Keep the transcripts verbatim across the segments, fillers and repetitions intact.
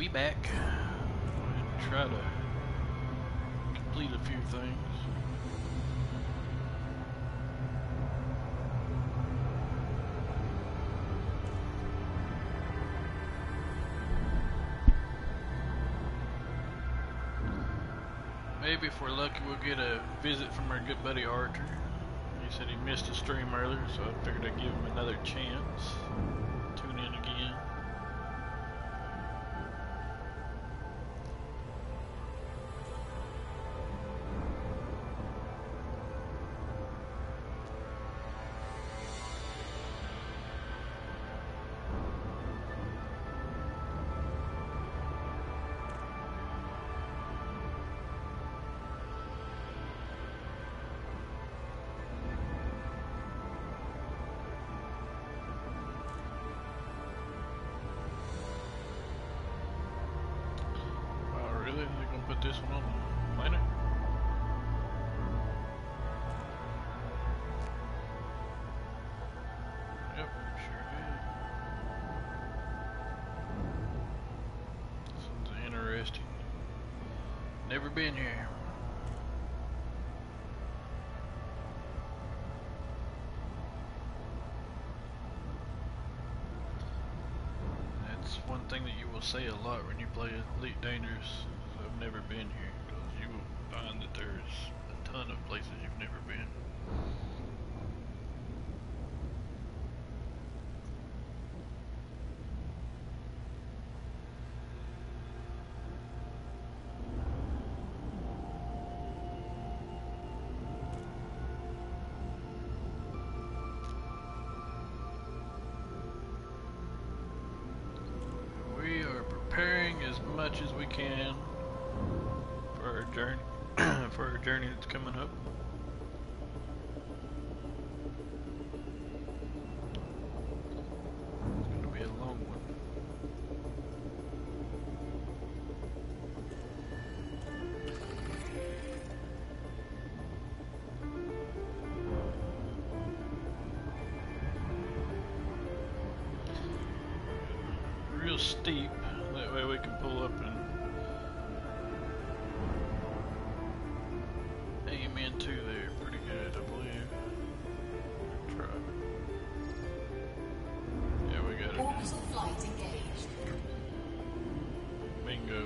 we back. We'll try to complete a few things. Maybe if we're lucky we'll get a visit from our good buddy Archer. He said he missed a stream earlier, so I figured I'd give him another chance. Tune in again. Put this one on the planet. Yep, sure did. This one's interesting. Never been here. That's one thing that you will say a lot when you play Elite Dangerous. I've never been here, because you will find that there's a ton of places you've never been. We are preparing as much as we can for our journey, for our journey that's coming up. It's going to be a long one. Real steep, that way we can pull up and aim into there pretty good, I believe. Try. Yeah, we got it. Orbital flight engaged. Bingo.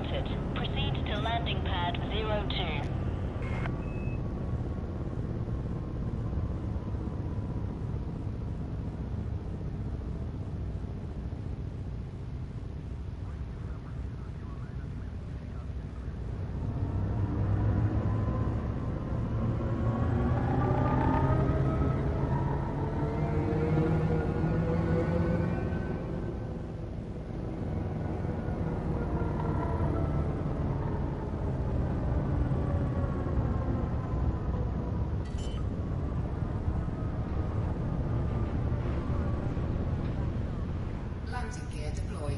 encountered. Proceed to landing pad zero two. Landing gear deployed.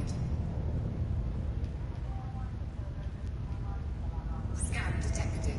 Scan detected.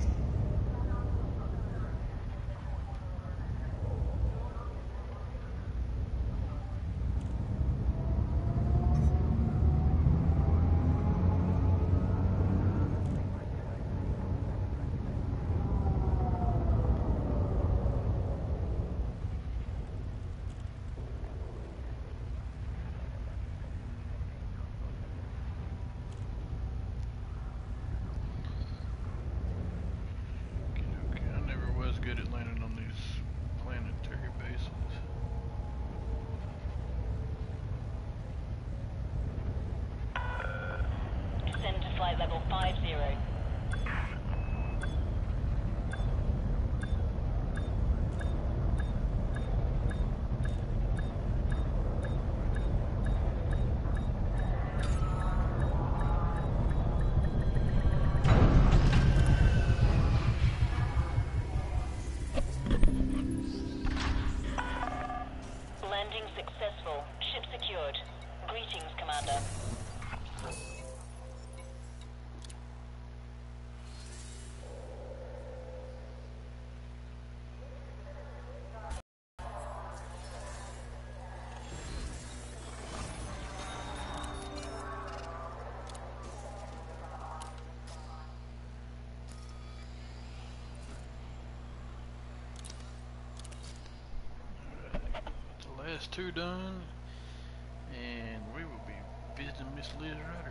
Good at landing on these planetary bases. Descend to flight level five zero. Landing successful. Ship secured. Greetings, Commander. Last two done, and we will be visiting Miss Liz Ryder.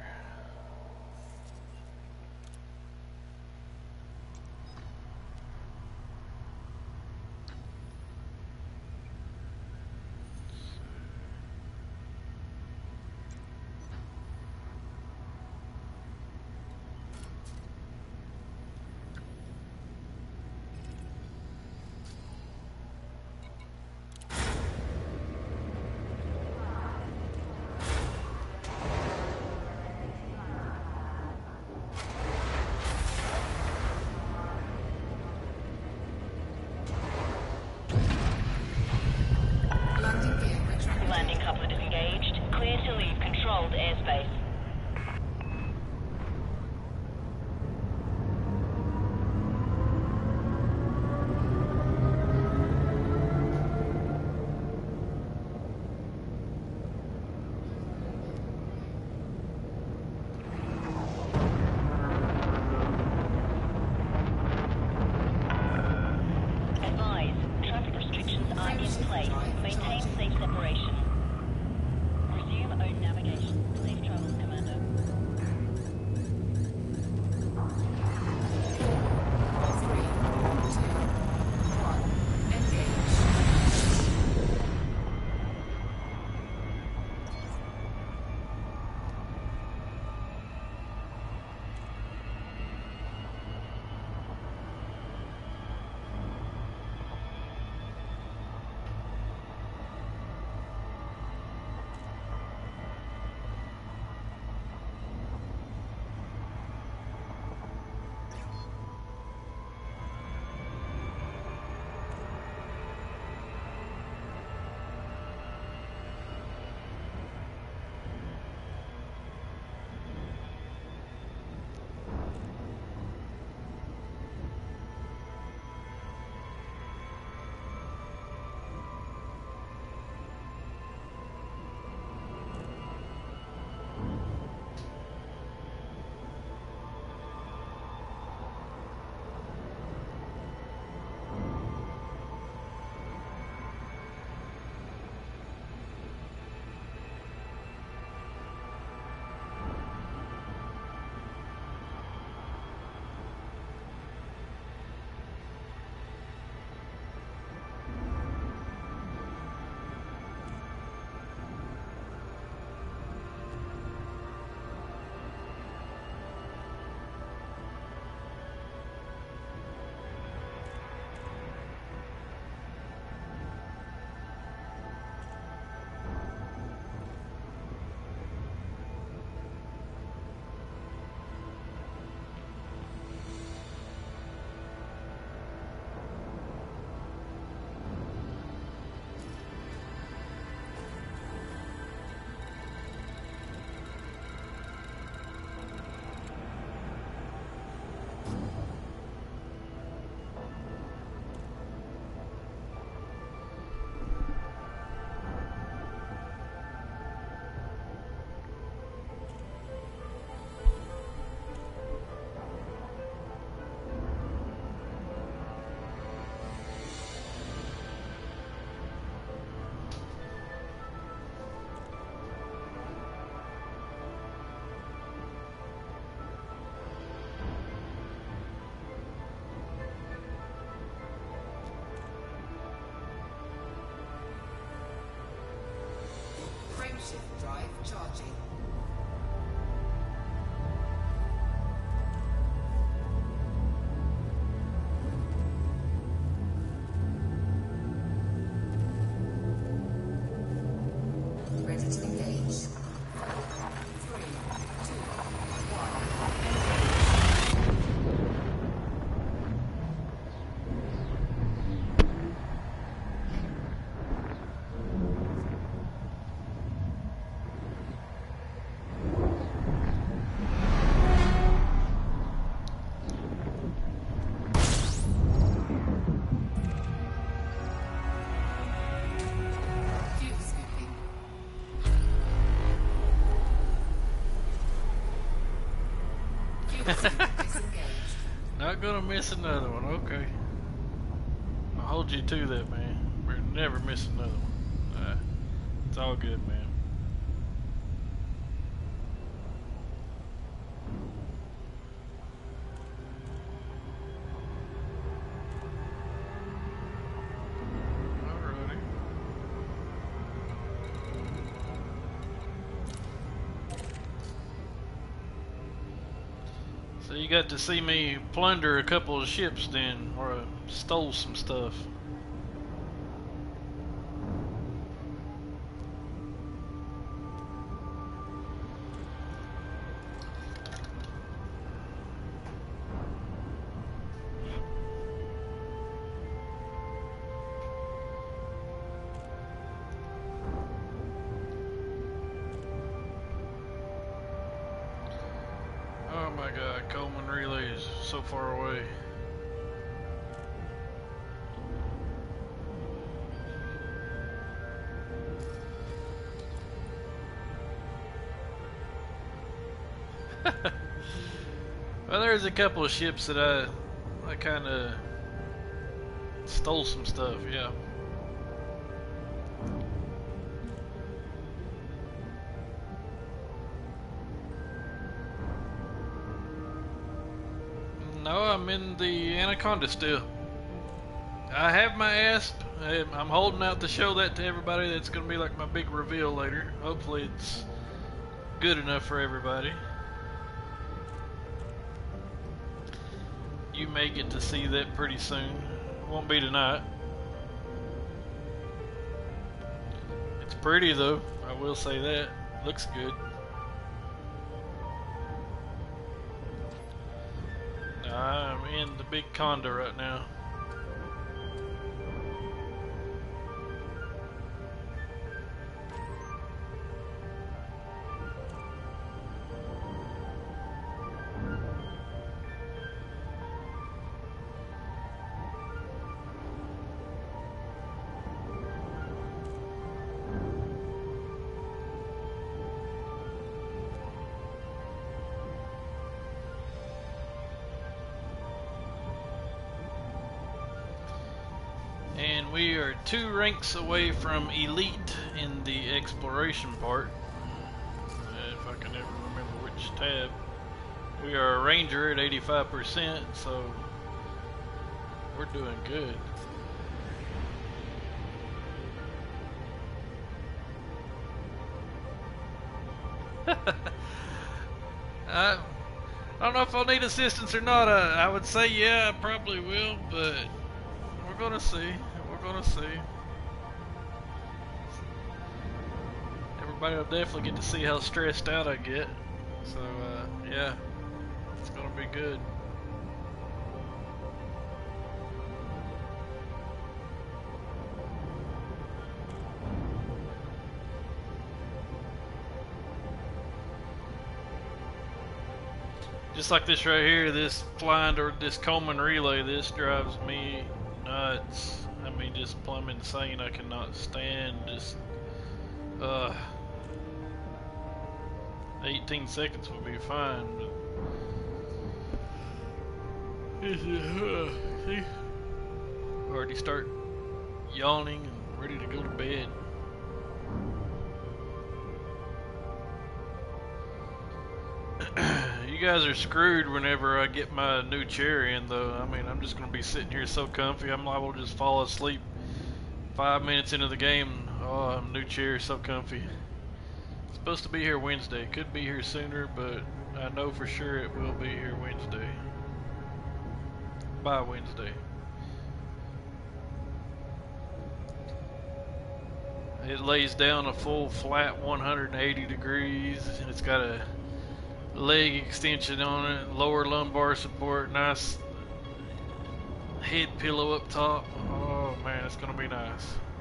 Landing coupler disengaged. Clear to leave controlled airspace. Advise, traffic restrictions are in place. Maintain safe separation. Resume own navigation. Safe travels. Disengaged. Not gonna miss another one, okay. I'll hold you to that, man. We're never missing another one. Uh, it's all good, man. Alrighty. So you got to see me plunder a couple of ships then, or I stole some stuff. Oh my god, Coleman Relays so far away. Well, there's a couple of ships that I, I kind of stole some stuff, yeah. No, I'm in the Anaconda still. I have my asp. I'm holding out to show that to everybody. That's going to be like my big reveal later. Hopefully it's good enough for everybody. You may get to see that pretty soon. Won't be tonight. It's pretty though, I will say that. Looks good. I'm in the big condo right now. And we are two ranks away from elite in the exploration part. Uh, if I can ever remember which tab. We are a ranger at eighty-five percent, so we're doing good. I, I don't know if I'll need assistance or not. I, I would say yeah, I probably will, but we're gonna see. We're gonna see. Everybody will definitely get to see how stressed out I get. So uh, yeah, it's gonna be good. Just like this right here, this flying or this Coleman relay, this drives me nuts. I mean, just plumb insane. I cannot stand just uh eighteen seconds would be fine, but uh, see, already start yawning and ready to go to bed. You guys are screwed whenever I get my new chair in, though. I mean, I'm just going to be sitting here so comfy, I'm liable to just fall asleep five minutes into the game. Oh, new chair, so comfy. It's supposed to be here Wednesday. Could be here sooner, but I know for sure it will be here Wednesday. By Wednesday. It lays down a full flat one hundred eighty degrees, and it's got a leg extension on it, lower lumbar support, nice head pillow up top. Oh man, it's gonna be nice.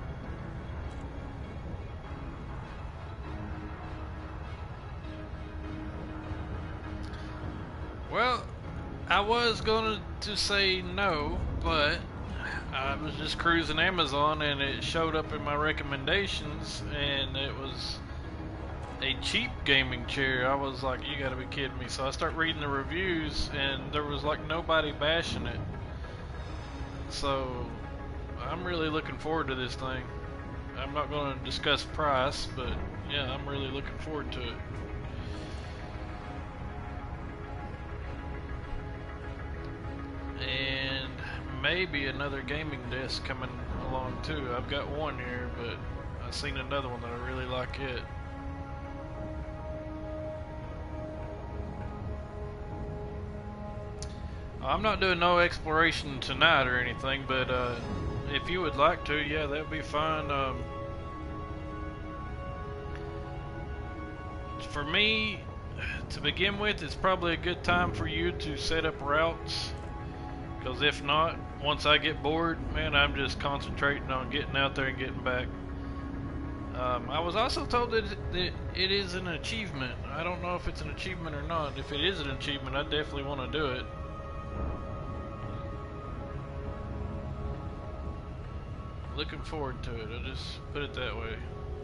Well, I was going to say no, but I was just cruising Amazon and it showed up in my recommendations, and it was a cheap gaming chair. I was like, you gotta be kidding me. So I start reading the reviews, and there was like nobody bashing it. So I'm really looking forward to this thing. I'm not going to discuss price, but yeah, I'm really looking forward to it. And maybe another gaming desk coming along too. I've got one here, but I've seen another one that I really like it. I'm not doing no exploration tonight or anything, but uh, if you would like to, yeah, that would be fine. Um, for me, to begin with, it's probably a good time for you to set up routes, because if not, once I get bored, man, I'm just concentrating on getting out there and getting back. Um, I was also told that it, it is an achievement. I don't know if it's an achievement or not. If it is an achievement, I definitely want to do it. Looking forward to it, I'll just put it that way.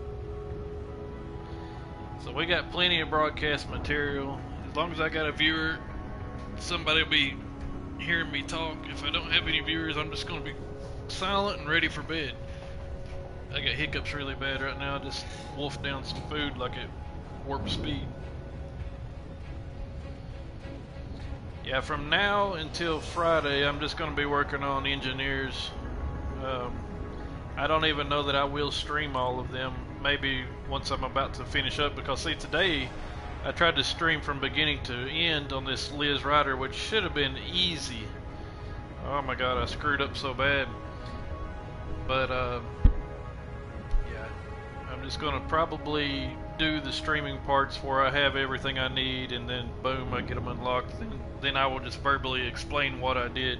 So we got plenty of broadcast material. As long as I got a viewer, somebody will be hearing me talk. If I don't have any viewers, I'm just going to be silent and ready for bed. I got hiccups really bad right now. I just wolfed down some food like at warp speed. Yeah, from now until Friday, I'm just going to be working on engineers. Um, I don't even know that I will stream all of them. Maybe once I'm about to finish up, because see, today I tried to stream from beginning to end on this Liz Ryder, which should have been easy. Oh my god, I screwed up so bad. But uh, yeah, I'm just gonna probably do the streaming parts where I have everything I need, and then boom, I get them unlocked. Then, then I will just verbally explain what I did,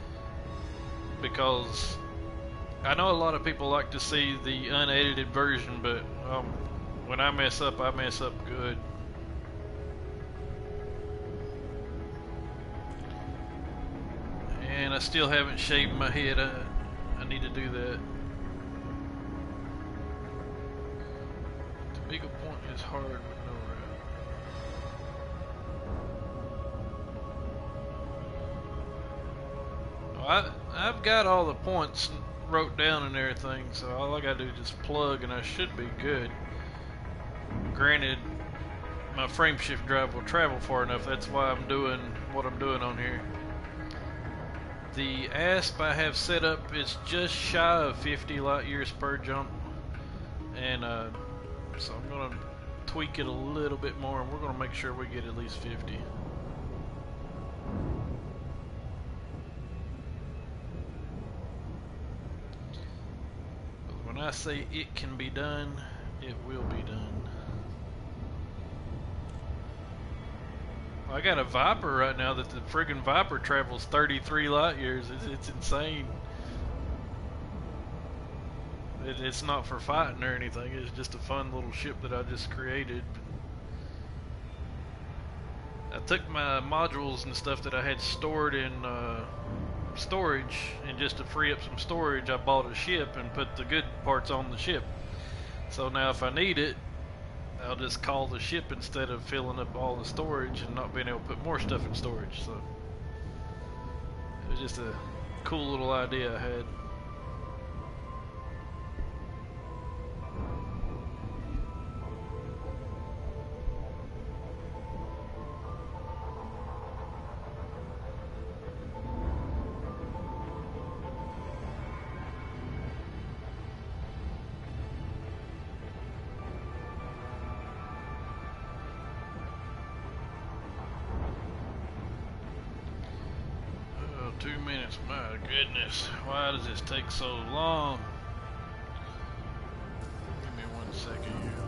because I know a lot of people like to see the unedited version, but um, when I mess up, I mess up good. And I still haven't shaved my head. I, I need to do that. The Beagle Point is hard with no route. Oh, I, I've got all the points wrote down and everything, so all I gotta do is just plug and I should be good. Granted, my frame shift drive will travel far enough. That's why I'm doing what I'm doing on here. The A S P I have set up is just shy of fifty light years per jump, and uh, so I'm gonna tweak it a little bit more, and we're gonna make sure we get at least fifty. When I say it can be done, it will be done. I got a Viper right now that the friggin' Viper travels thirty-three light years. It's, it's insane. It, it's not for fighting or anything. It's just a fun little ship that I just created. I took my modules and stuff that I had stored in uh, storage, and just to free up some storage, I bought a ship and put the good parts on the ship. So now if I need it, I'll just call the ship instead of filling up all the storage and not being able to put more stuff in storage. So it was just a cool little idea I had. Two minutes, my goodness. Why does this take so long? Give me one second here.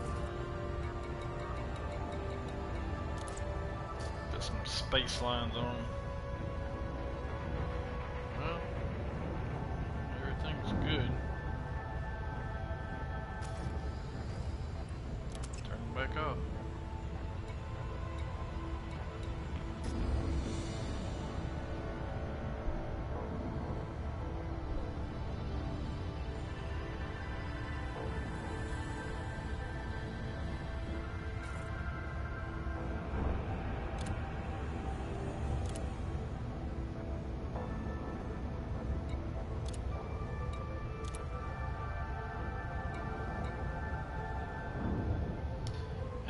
Got some space lines on. Well, everything's good. Turn it back off.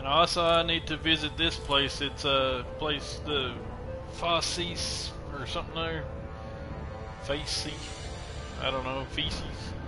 Also, I need to visit this place. It's a place, the Fauces or something there. Facey. I don't know. Feces.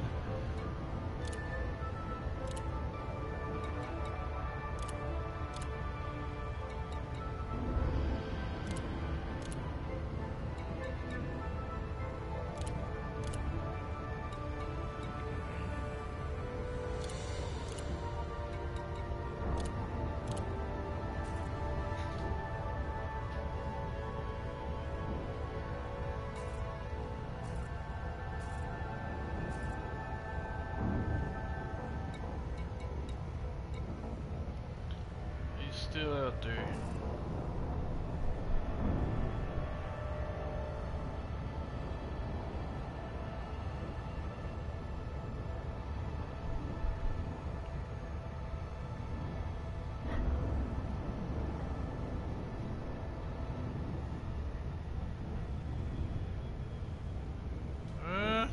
Still out there. Uh,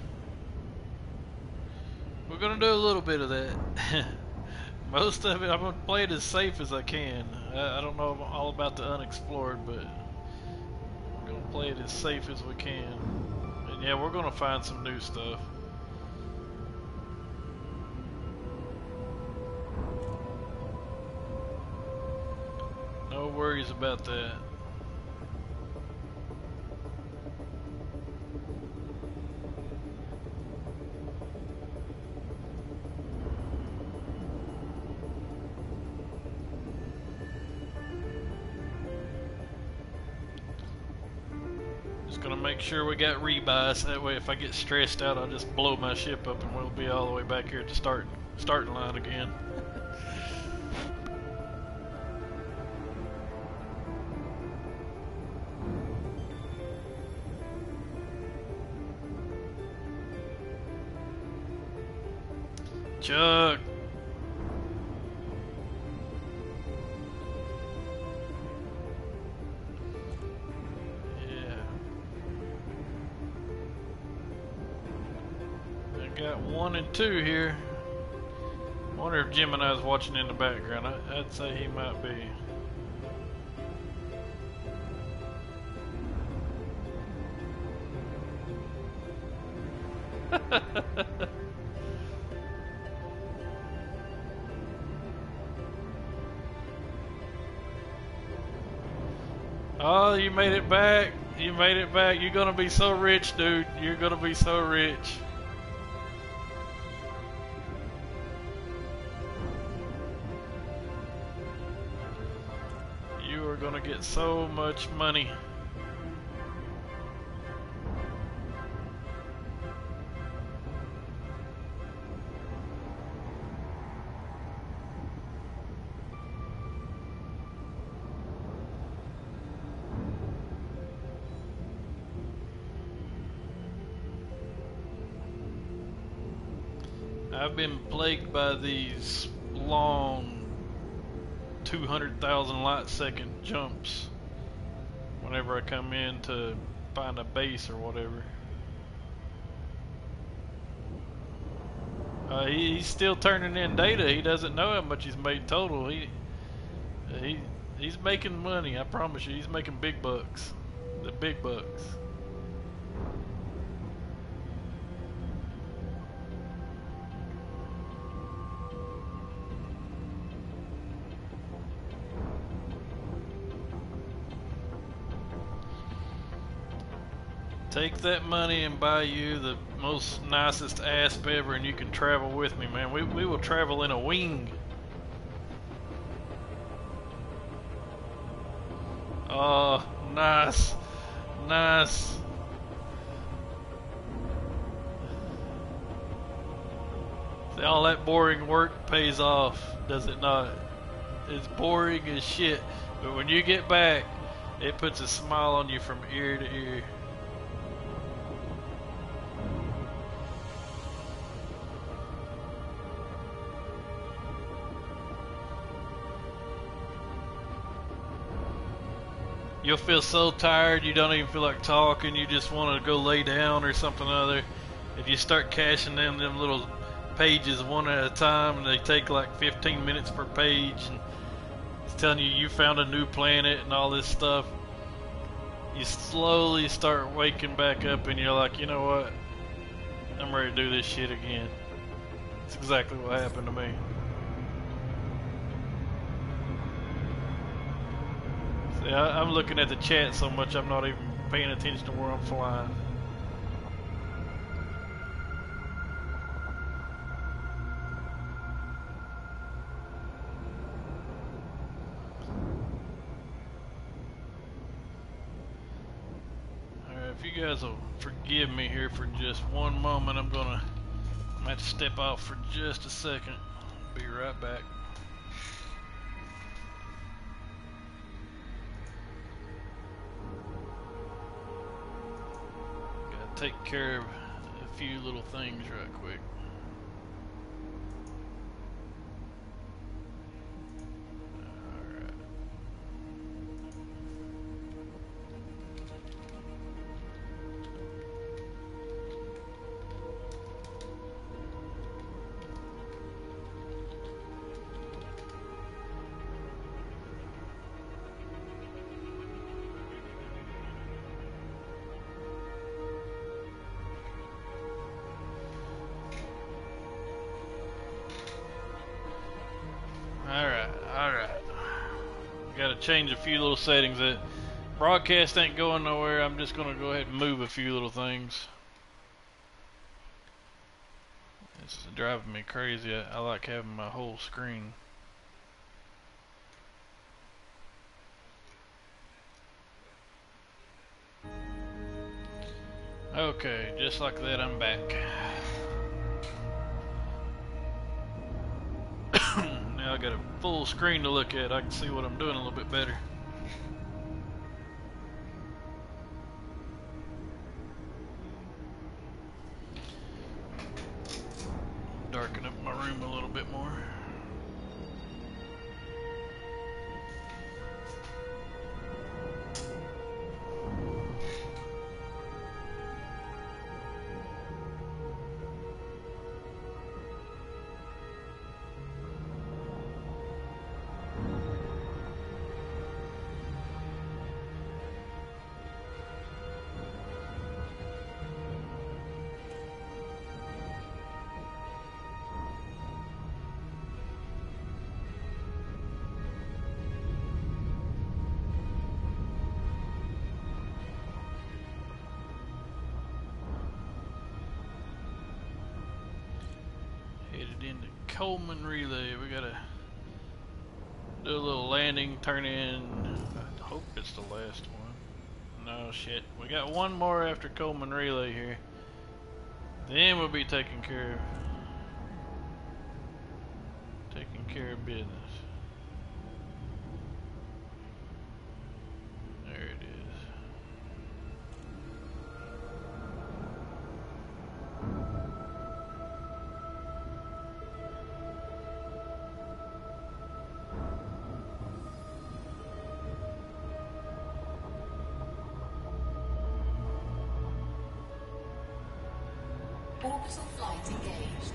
we're gonna do a little bit of that. Most of it, I'm going to play it as safe as I can. I, I don't know all about the unexplored, but we're going to play it as safe as we can. And yeah, we're going to find some new stuff. No worries about that. Gonna make sure we got rebuys, that way if I get stressed out I'll just blow my ship up and we'll be all the way back here at the start, starting line again. Chuck! Got one and two here. Wonder if Gemini's watching in the background. I, I'd say he might be. Oh, you made it back. You made it back. You're gonna be so rich, dude. You're gonna be so rich. Gonna get so much money. I've been plagued by these long two hundred thousand light second jumps whenever I come in to find a base or whatever. Uh, he, he's still turning in data. He doesn't know how much he's made total. He he he's making money. I promise you, he's making big bucks. The big bucks. Take that money and buy you the most nicest asp ever, and you can travel with me, man. We, we will travel in a wing. Oh, nice. Nice. See, all that boring work pays off, does it not? It's boring as shit, but when you get back, it puts a smile on you from ear to ear. You'll feel so tired you don't even feel like talking, you just want to go lay down or something other. If you start cashing them them little pages one at a time, and they take like fifteen minutes per page, and telling you you found a new planet and all this stuff, you slowly start waking back up and you're like, you know what? I'm ready to do this shit again. That's exactly what happened to me. See, I, I'm looking at the chat so much I'm not even paying attention to where I'm flying. If you guys will forgive me here for just one moment, I'm gonna I'm gonna have to step off for just a second. Be right back. Gotta take care of a few little things right quick. Alright, alright. Gotta change a few little settings. That broadcast ain't going nowhere. I'm just gonna go ahead and move a few little things. It's driving me crazy. I, I like having my whole screen. Okay, just like that, I'm back. Now I got a full screen to look at. I can see what I'm doing a little bit better. Darken up my room a little bit more. Headed into Coleman Relay. We gotta do a little landing, turn in. I hope it's the last one. No shit. We got one more after Coleman Relay here. Then we'll be taking care of taking care of business. There it is. Orbital flight engaged.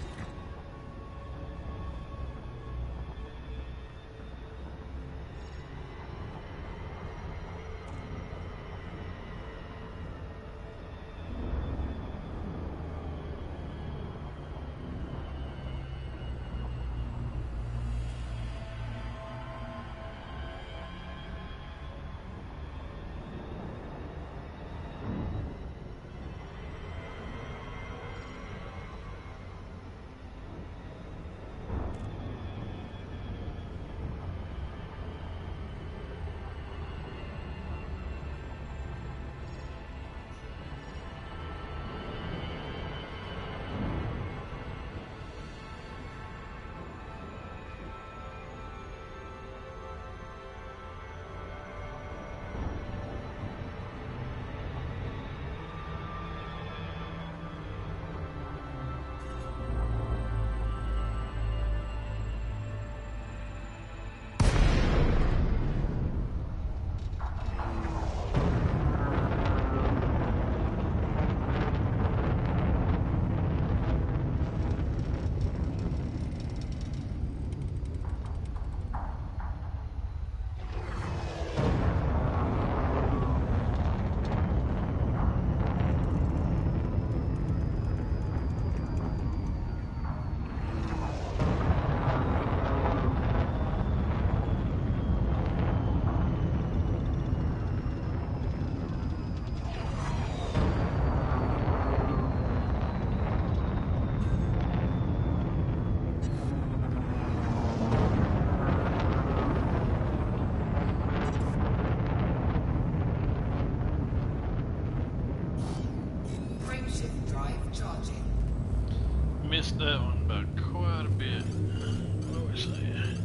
missed that one by quite a bit. What was that?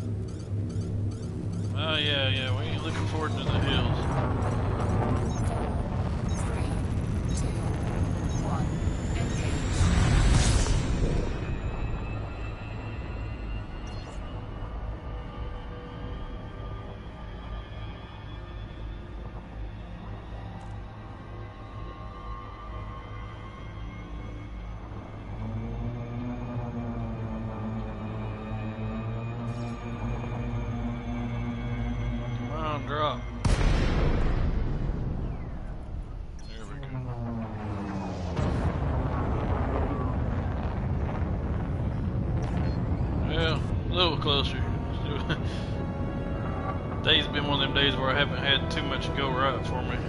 Oh yeah, yeah, we ain't looking forward to the hills. Three, two, one, engage. Drop. There we go. Well, a little closer. Day's been one of them days where I haven't had too much go right for me.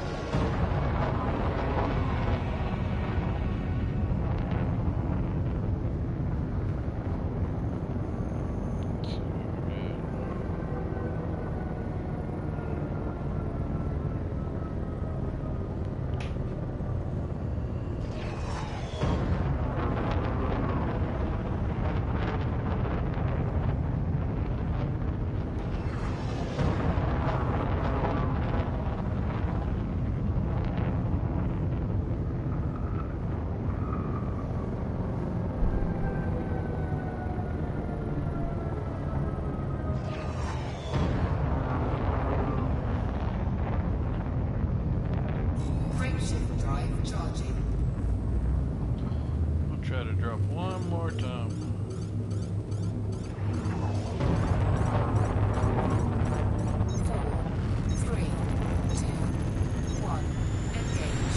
Frameshift drive charging. I'll try to drop one more time. Four, three, two, one, engage.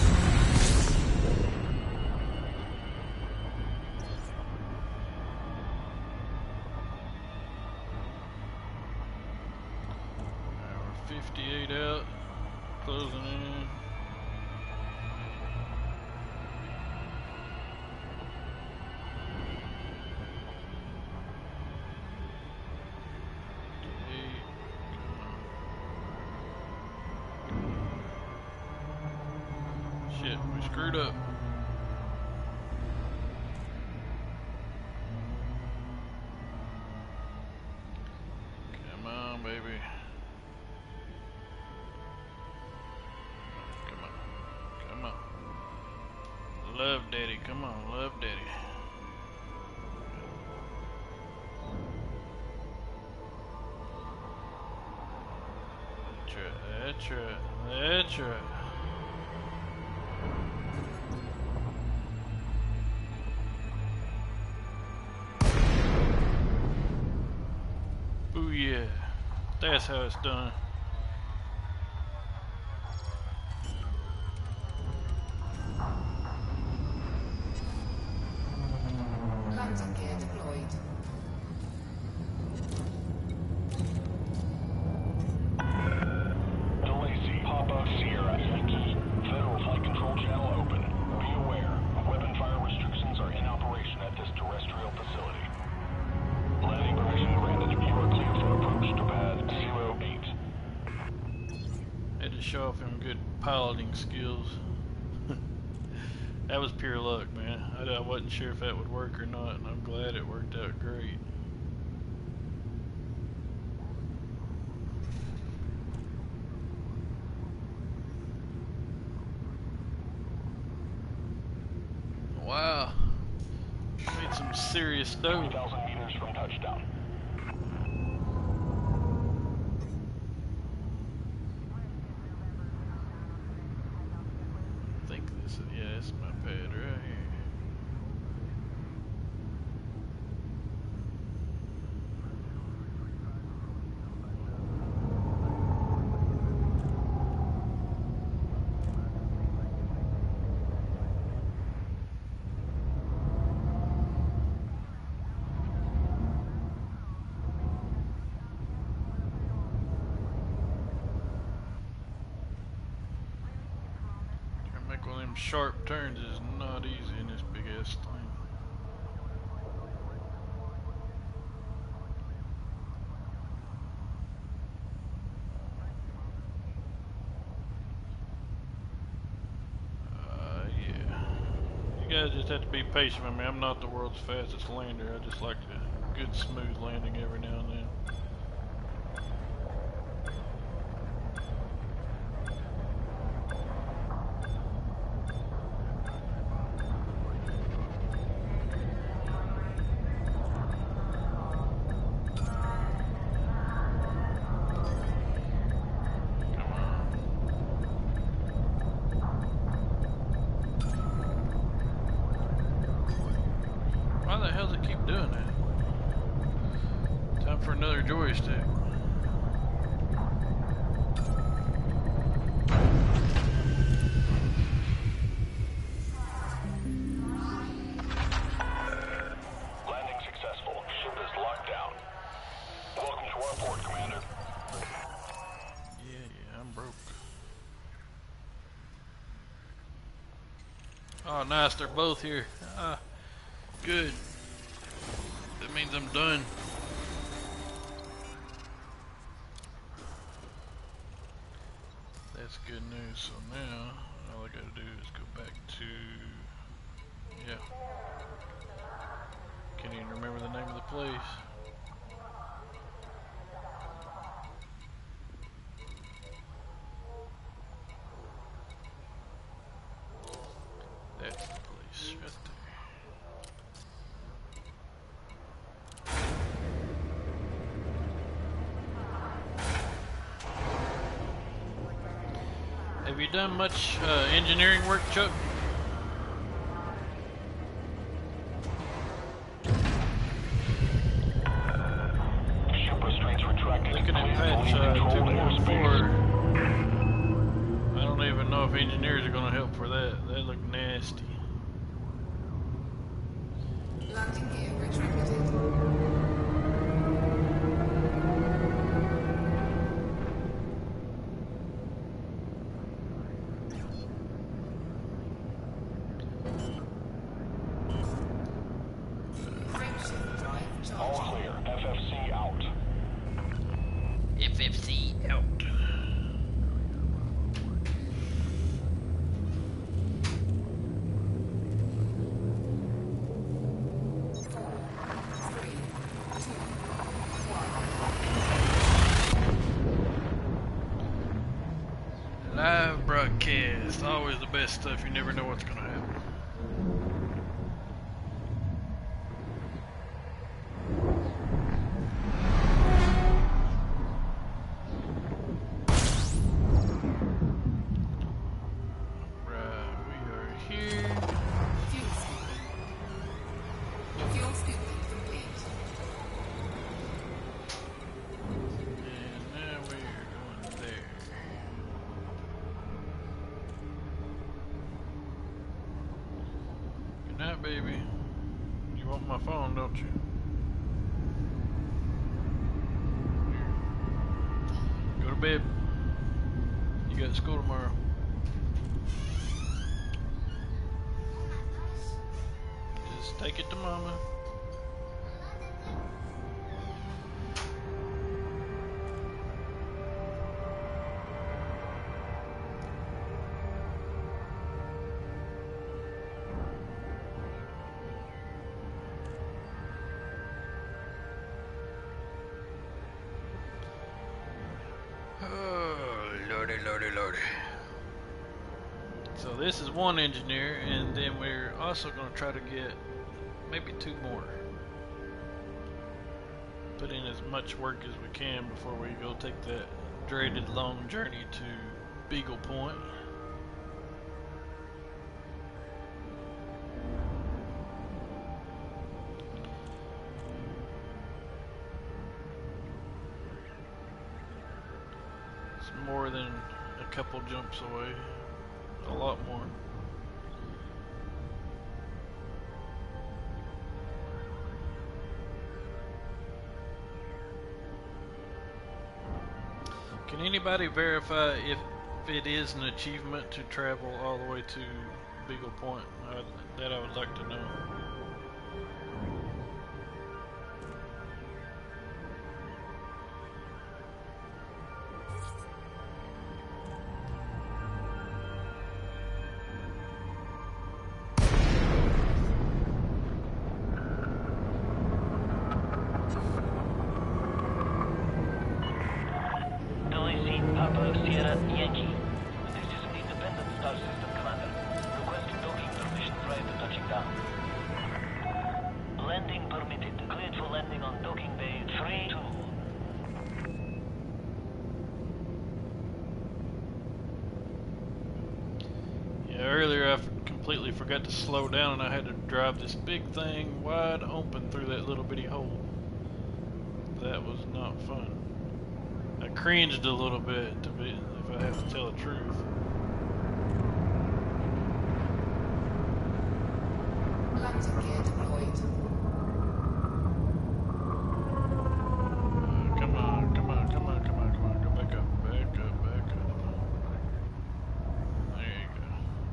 Alright, we're fifty-eight out, closing in. Shit, we screwed up. Come on, baby. Come on. Come on. Love daddy. Come on, love daddy. That's right. That's right. That's right. Ooh yeah, that's how it's done. Landing gear deployed. Delacey, Papa, Sierra, Yankee. Federal Flight Control Channel open. Be aware, weapon fire restrictions are in operation at this terrestrial facility. Landing permission granted. You are clear for approach to pad zero eight. Had to show off him good piloting skills. That was pure luck, man. I, I wasn't sure if that would work or not, and I'm glad it worked out great. Wow. Made some serious dough. three thousand meters from touchdown. I think this is, yeah, this is my pad right here. One of them sharp turns is not easy in this big ass thing. Uh, yeah. You guys just have to be patient with me. I'm not the world's fastest lander. I just like a good smooth landing every now and then. Why the hell does it keep doing that? Time for another joystick. Landing successful. Ship is locked down. Welcome to our port, Commander. Yeah, yeah, I'm broke. Oh, nice, they're both here. Ah, good. That means I'm done. That's good news. So now, all I gotta do is go back to... Yeah. Can't even remember the name of the place. That's the place right there. Have you done much uh, engineering work, Chuck? Ship restraints retracted. Looking at patch uh, two point four, I don't even know if engineers are going to help for that. They look nasty. Landing gear retracted. Frameshift drive All charging. clear. F F C out. F F C out. Live broadcast, always the best stuff. You never know what's going to happen. Right, we are here. Fuel scooping. Fuel scooping complete. And now we are going there. Good night, baby. You want my phone, don't you? Go to bed. You got school tomorrow. Just take it to mama. Oh, lordy, lordy, lordy. So this is one engineer, and then we're also going to try to get maybe two more. Put in as much work as we can before we go take that dreaded long journey to Beagle Point. It's more than a couple jumps away. A lot more. Can anybody verify if it is an achievement to travel all the way to Beagle Point? Uh, that I would like to know. Sierra Yankee. This is an independent star system commander. Requesting docking permission prior to touching down. Landing permitted. Cleared for landing on docking bay three two. Yeah, earlier I f- completely forgot to slow down and I had to drive this big thing wide open through that little bitty hole. That was not fun. I cringed a little bit, to be, if I have to tell the truth. Landing gear deployed. Uh, come on, come on, come on, come on, come on. Go back up, back up, back up. There you go.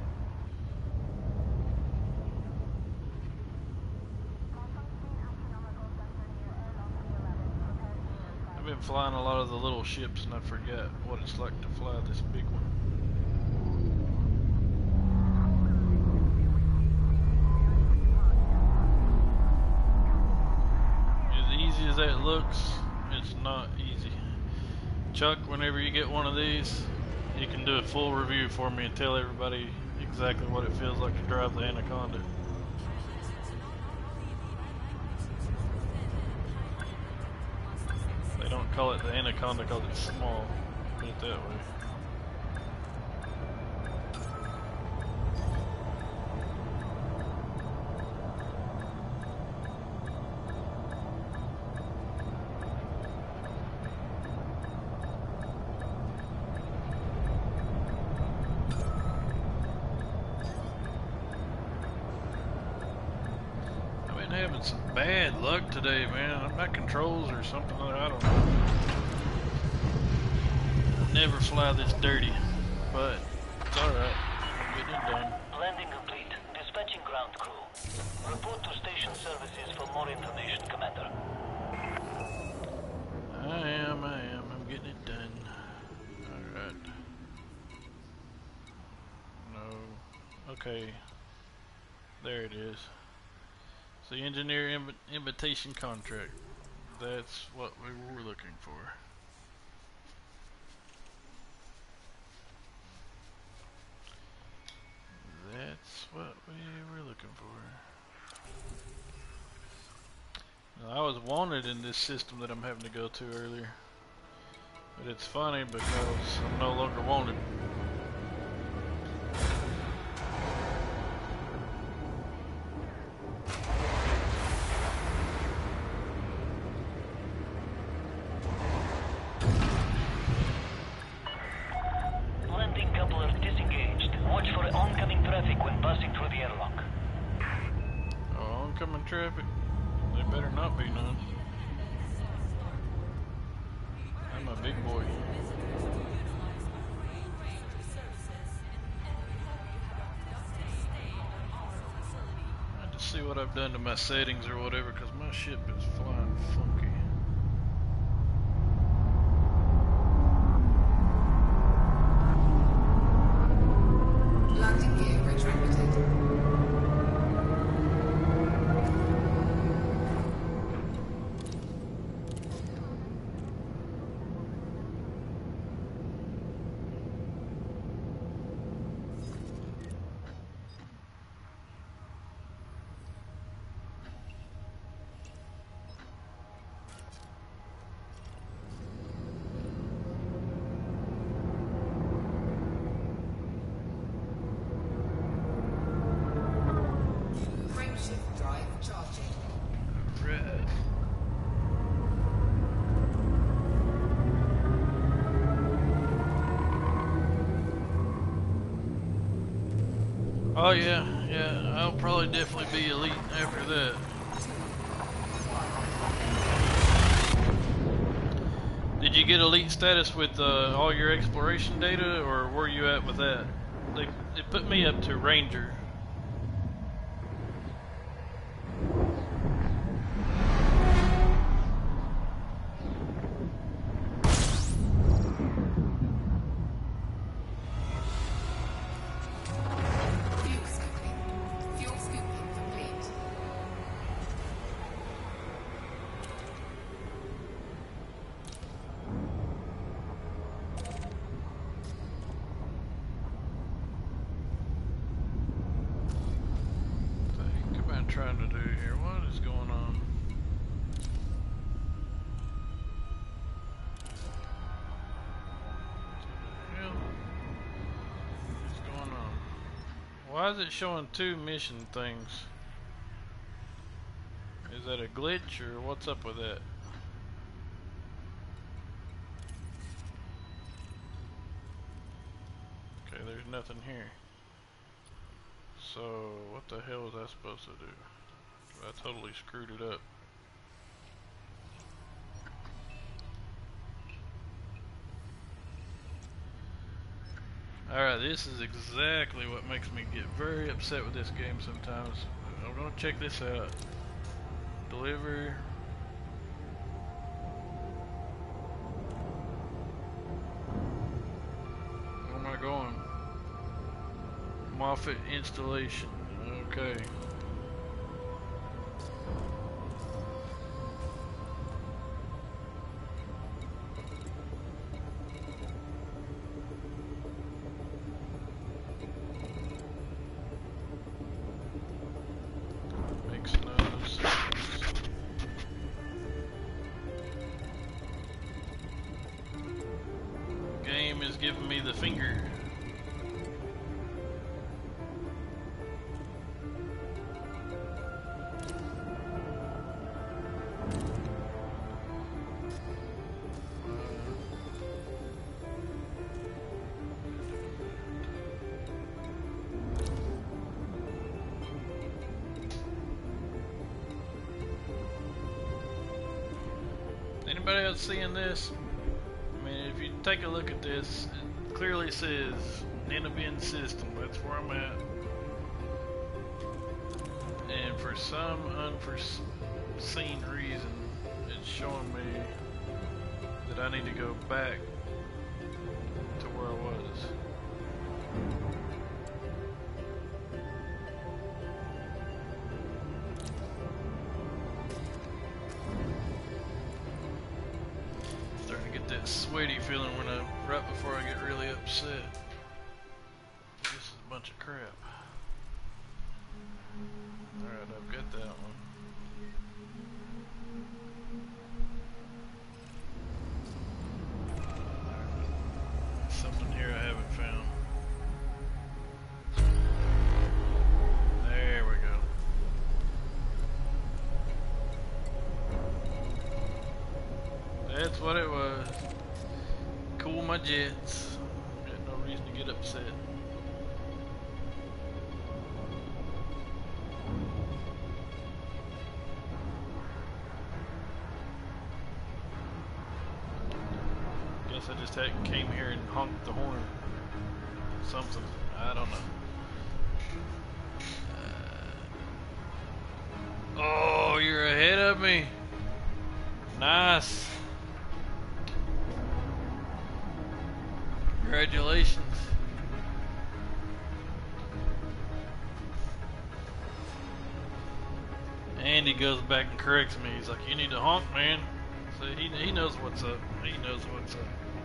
I've been flying a lot of the little ships and I forget what it's like to fly this big one. As easy as that looks, it's not easy. Chuck, whenever you get one of these, you can do a full review for me and tell everybody exactly what it feels like to drive the Anaconda. They don't call it the Anaconda because it's small, put it that way. I've been having some bad luck today, man. My controls or something, I don't know. Never fly this dirty, but it's alright. I'm getting it done. Landing complete. Dispatching ground crew. Report to station services for more information, Commander. I am, I am. I'm getting it done. Alright. No. Okay. There it is. So, engineer inv invitation contract. That's what we were looking for. That's what we were looking for. Now, I was wanted in this system that I'm having to go to earlier. But it's funny because I'm no longer wanted. Landing coupler disengaged. Watch for oncoming traffic when passing through the airlock. Oh, oncoming traffic? There better not be none. I'm a big boy. I had to see what I've done to my settings or whatever, because my ship is flying funky. Landing gear retracted. Frameshift drive charging. Right. Oh yeah, yeah, I'll probably definitely be elite after that. Did you get elite status with uh, all your exploration data, or where you at with that? They, it put me up to Ranger. Fuel scooping. Fuel scooping complete. trying to do here? What is going on? What the hell is going on? Why is it showing two mission things? Is that a glitch or what's up with that? Okay, there's nothing here. So, what the hell was I supposed to do? I totally screwed it up. Alright, this is exactly what makes me get very upset with this game sometimes. I'm gonna check this out. Deliver. Where am I going? Moffat installation. Okay. Makes no sense. Game is giving me the finger. Anybody else seeing this? I mean, if you take a look at this, it clearly says Nineveh system. That's where I'm at. And for some unforeseen reason, it's showing me that I need to go back to where I was. That sweaty feeling when I right before I get really upset. This is a bunch of crap. Alright, I've got that one. Right. Something here I haven't found. There we go. That's what it was. Cool my jets. Got no reason to get upset. Guess I just had, came here and honked the horn. Something. I don't know. Uh, oh, you're ahead of me. Nice. Congratulations. And he goes back and corrects me. He's like, you need to honk, man. So he, he knows what's up. He knows what's up.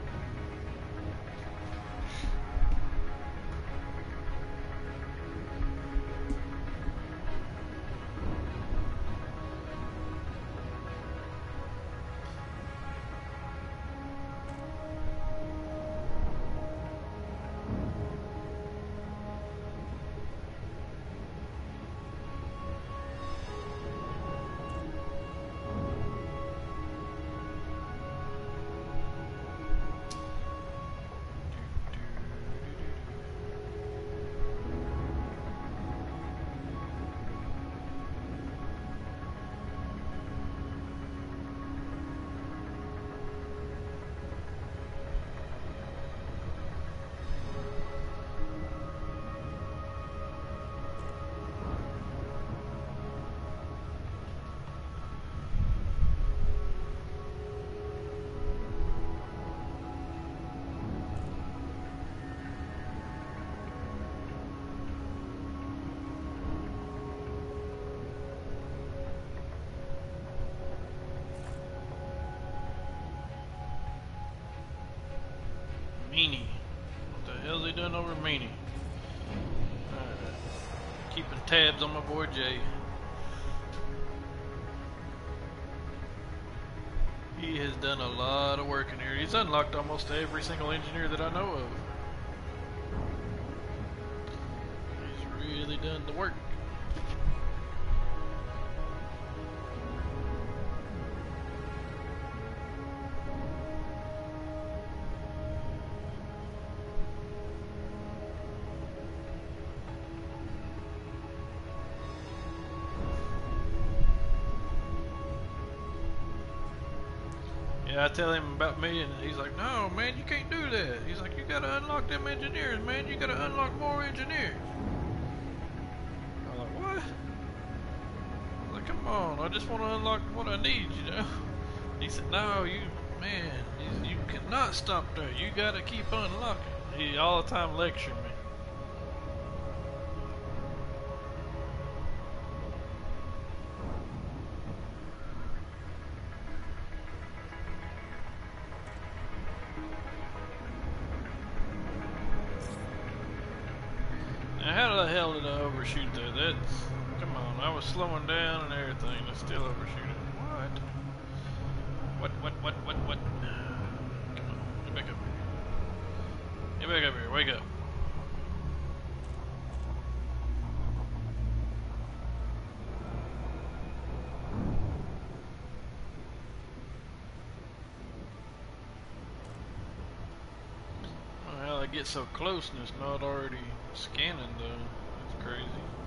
Meanie. What the hell's he doing over Meanie? Alright. Keeping tabs on my boy Jay. He has done a lot of work in here. He's unlocked almost every single engineer that I know of. He's really done the work. I tell him about me, and he's like, "No, man, you can't do that." He's like, "You gotta unlock them engineers, man. You gotta unlock more engineers." I'm like, "What?" I'm like, "Come on, I just want to unlock what I need, you know." He said, "No, you, man, you, you cannot stop there. You gotta keep unlocking." He all the time lecturing me. How the hell did I overshoot that? That's, come on, I was slowing down and everything, I still overshoot it. What? What, what, what, what, what? Come on, get back up here. Get back up here, wake up. Well, how they get so close and it's not already scanning though. That's crazy.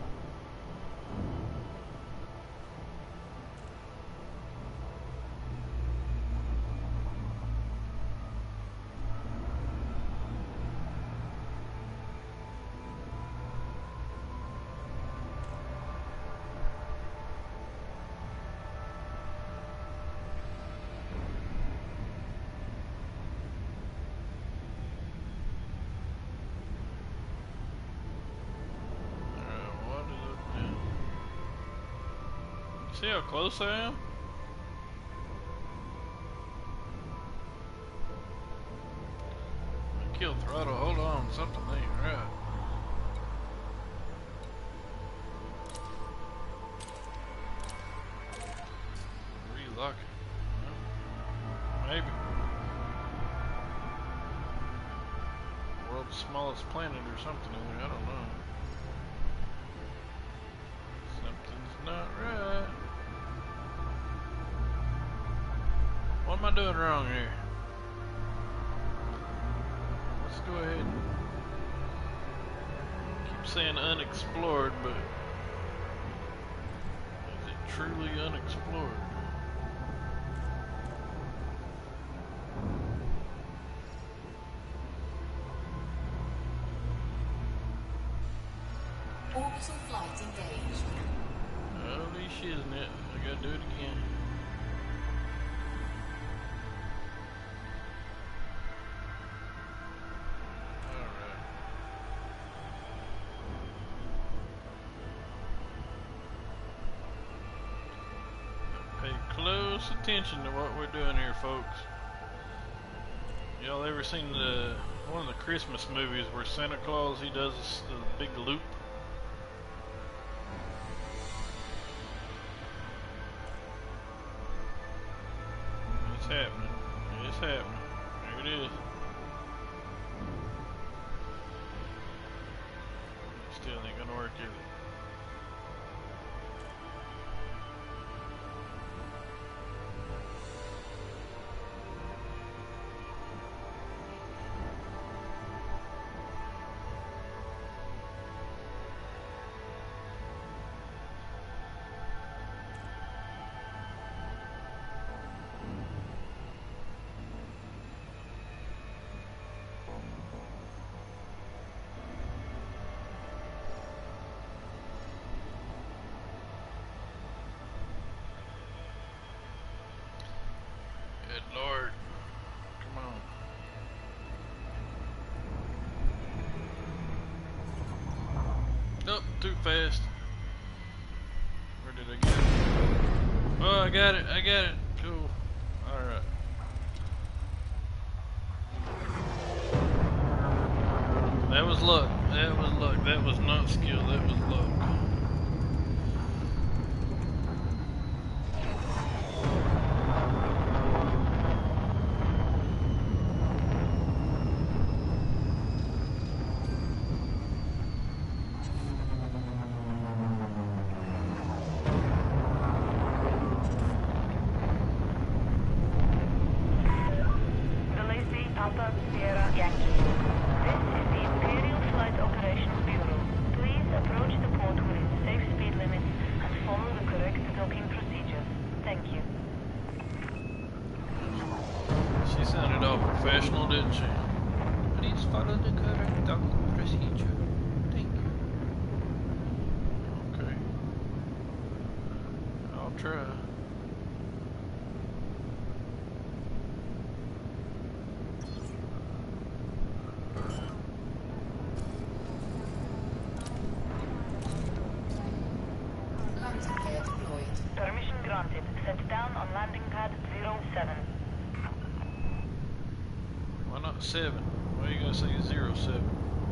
See how close I am? Kill throttle, hold on, something ain't right. Relock it. Well, maybe. World's smallest planet or something in there, I don't know. Something's not right. What am I doing wrong here? Let's go ahead and keep saying unexplored, but is it truly unexplored? Orbital flight engaged. Holy shit, isn't it? I gotta do it again. Close attention to what we're doing here, folks. Y'all ever seen the one of the Christmas movies where Santa Claus he does this, the big loop? It's happening. It's happening. There it is. Still ain't gonna work, is it? Good Lord. Come on. Nope, too fast. Where did I get it? Oh, I got it, I got it. Cool. Alright. That was luck. That was luck. That was not skill. That was luck. I'll try. Landing gear deployed. Permission granted. Set down on landing pad zero seven. Why not seven? Why you gotta say zero seven?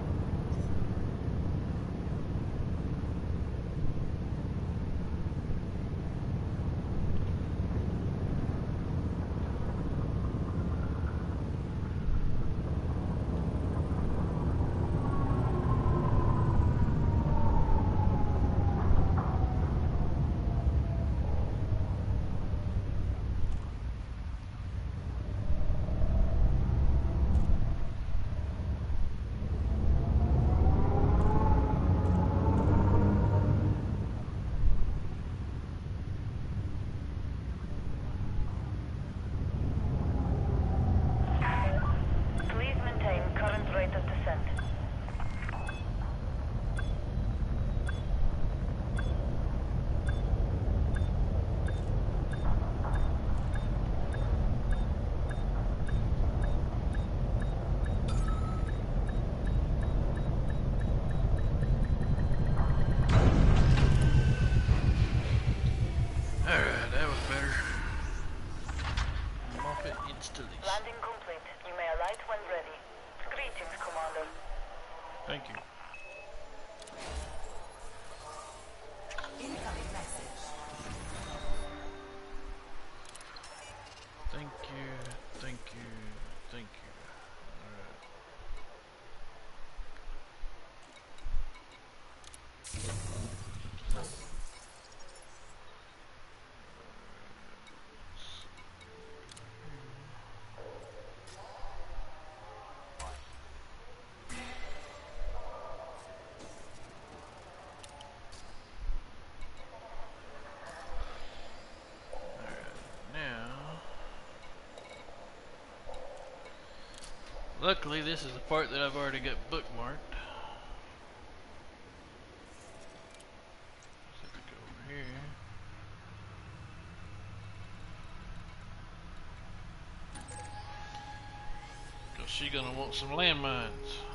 Please maintain current rate of descent. Alright, that was better. Moffat installation. Landing complete. You may alight when ready. Greetings, Commander. Thank you. Incoming message. Thank you, thank you, thank you. Alright. Luckily, this is the part that I've already got bookmarked. Just have to go over here. Cause she's gonna want some landmines.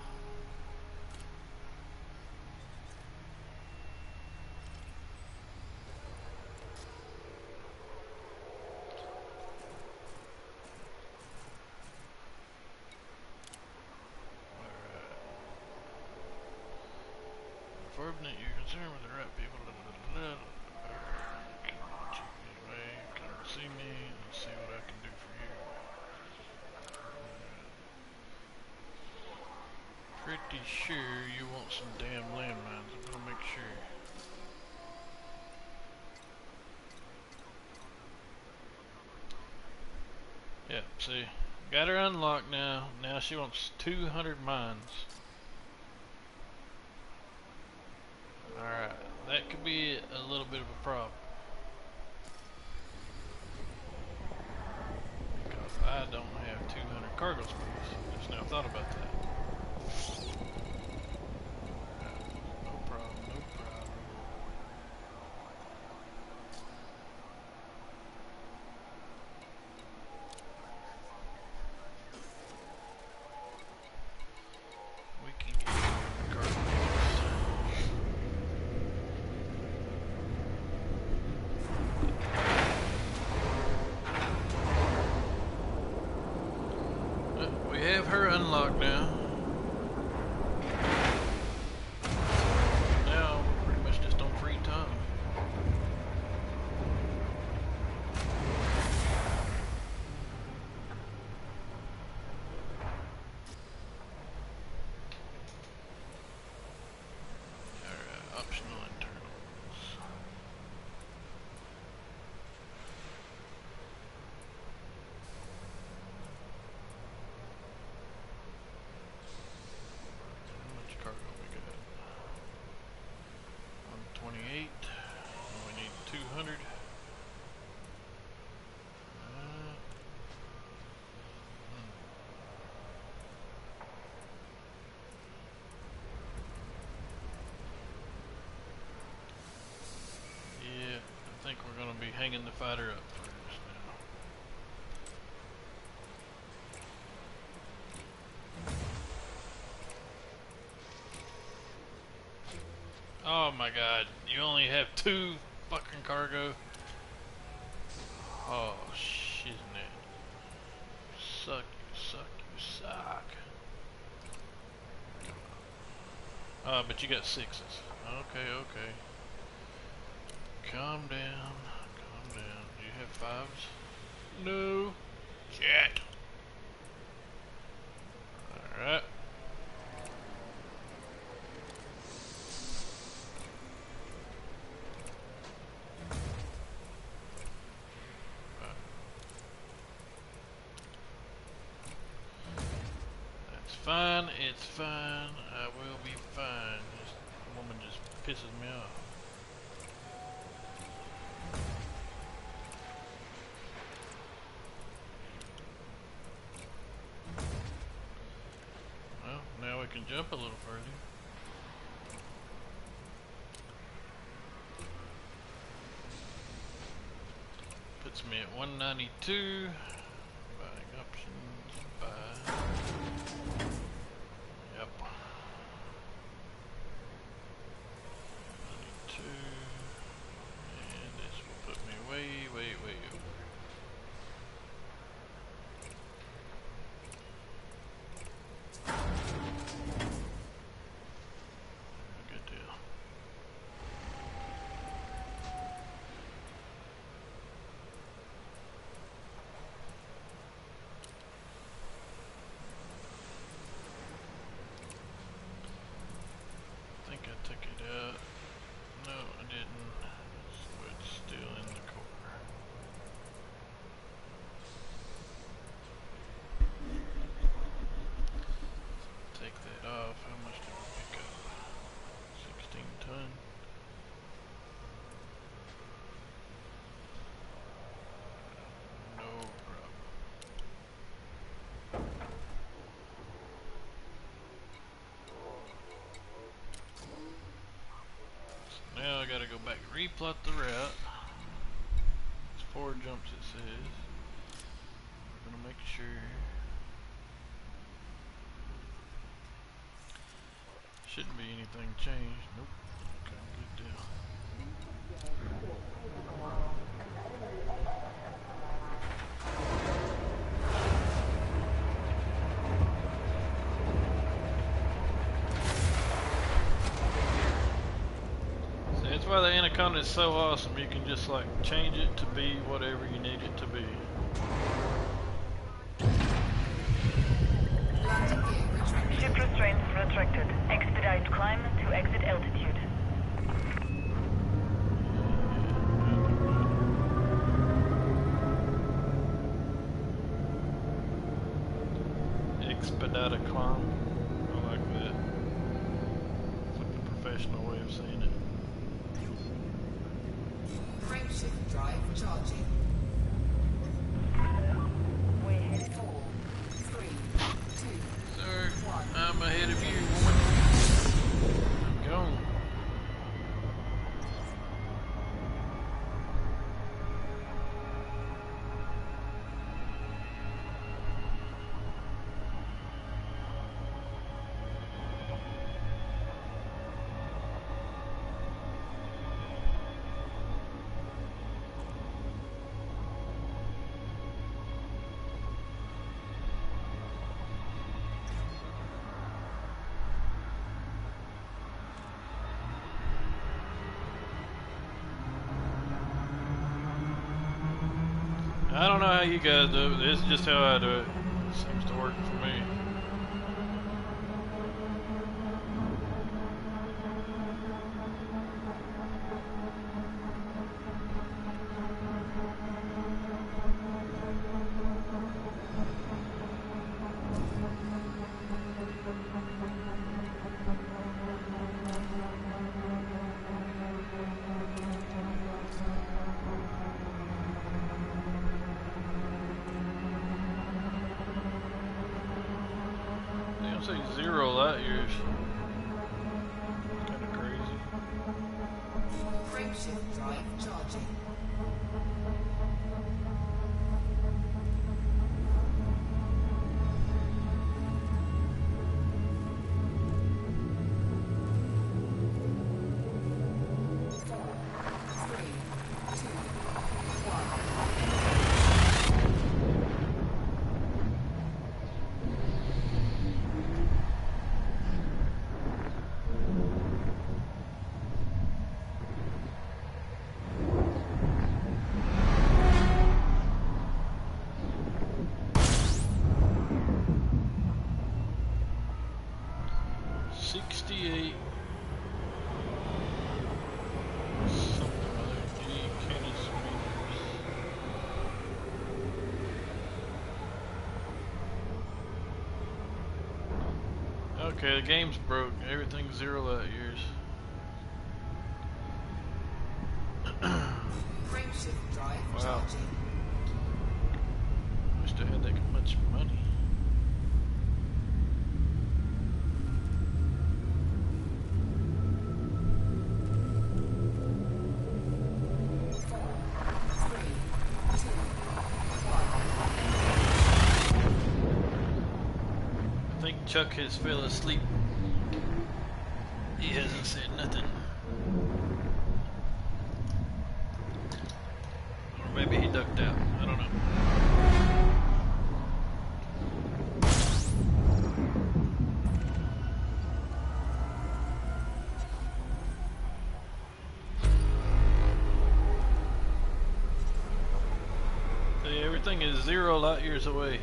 Unfortunate, you're concerned with the right people. Anyway, come see me and see what I can do for you. Pretty sure you want some damn landmines. I'm gonna make sure. Yep, see, got her unlocked now. Now she wants two hundred mines. Alright, that could be a little bit of a problem. Because I don't have two hundred cargo space. Just now thought about that. No problem, no problem. We can get cargo space. We have her unlocked now. Now we're pretty much just on free time. Alright, optional internals. How much cargo we got? one twenty-eight. And we need two hundred. Uh, hmm. bringing the fighter up first now. Oh my god, you only have two fucking cargo? Oh shit, man. Suck, you suck, you suck. Uh, but you got sixes. Okay, okay. Calm down, calm down. Do you have fives? No. Shit. Alright. That's fine, it's fine. I will be fine. This woman just pisses me off. Well, now we can jump a little further. Puts me at one ninety-two. Buying options, buy. Yep. ninety-two. And this will put me way, way, way over. Good deal. I think I took it out. No, I didn't. So it's still in the core. Take that off. How much did we pick up? sixteen ton. No problem. So now I gotta go back and replot the route. It's four jumps it says. We're gonna make sure. Shouldn't be anything changed. Nope. Okay, good deal. See, that's why the Anaconda is so awesome. You can just like change it to be whatever you need it to be. Landing gear retracted. Ship restraints retracted. Expedite climb to exit altitude. Expedite a climb. I like that. It's like the professional way of saying it. Frameshift drive charging. We're headed Four, three, two, Sir, one. I'm ahead of you, woman. I'm gone. I don't know how you guys do it. This is just how I do it. It seems to work for me. Say zero light years. Kind of crazy. Frameshift drive charging. sixty-eight. Something other. G Canis meters. Okay, the game's broke. Everything's zero light years. Frameshift drive Wow. charging. Wish I had that much money. I think Chuck has fell asleep. He hasn't said nothing. Or maybe he ducked out. I don't know. See, everything is zero light years away.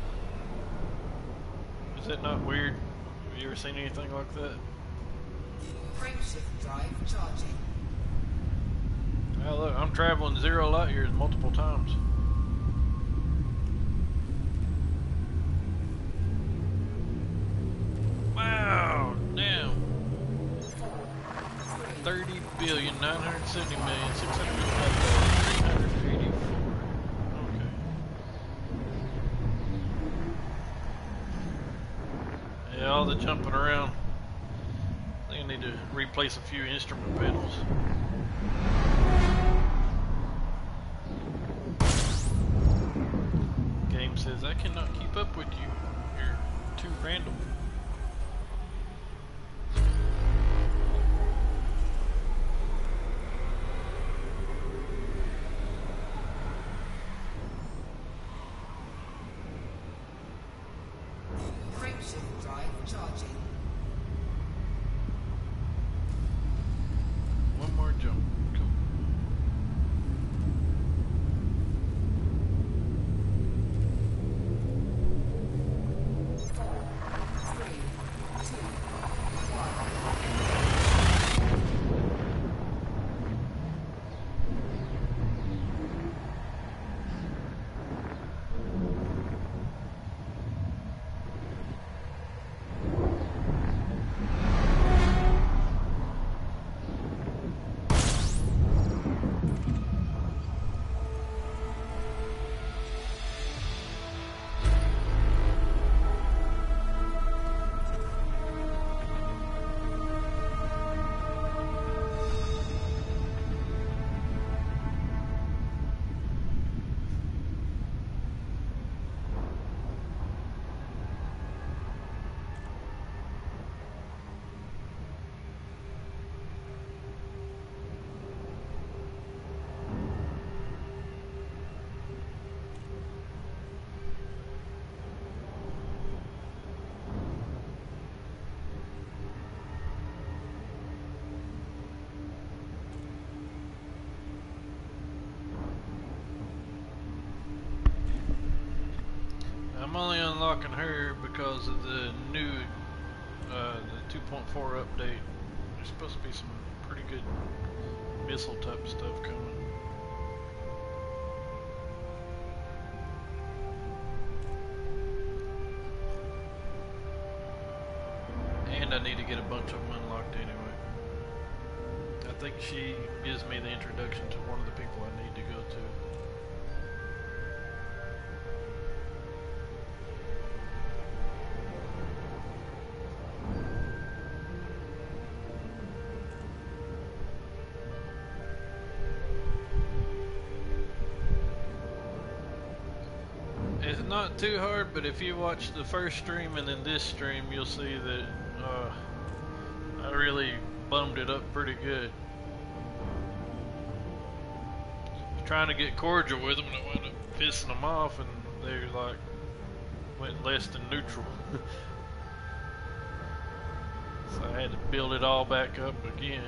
Is that not weird? Have you ever seen anything like that? Frameshift drive charging. Now look, I'm traveling zero light years multiple times. Wow, damn. thirty billion, nine hundred seventy million, six hundred fifty-five thousand, three hundred eighty-four. Okay. Yeah, all the jumping around. I think I need to replace a few instrument panels. Game says I cannot keep up with you. You're too random. Frameshift drive charging. One more jump. Cool. I'm only unlocking her because of the new, uh, the two point four update. There's supposed to be some pretty good missile type stuff coming. And I need to get a bunch of them unlocked anyway. I think she gives me the introduction to one of the people I need to go to. It's not too hard, but if you watch the first stream and then this stream, you'll see that uh, I really bummed it up pretty good. I was trying to get cordial with them and I wound up pissing them off, and they like went less than neutral. So I had to build it all back up again.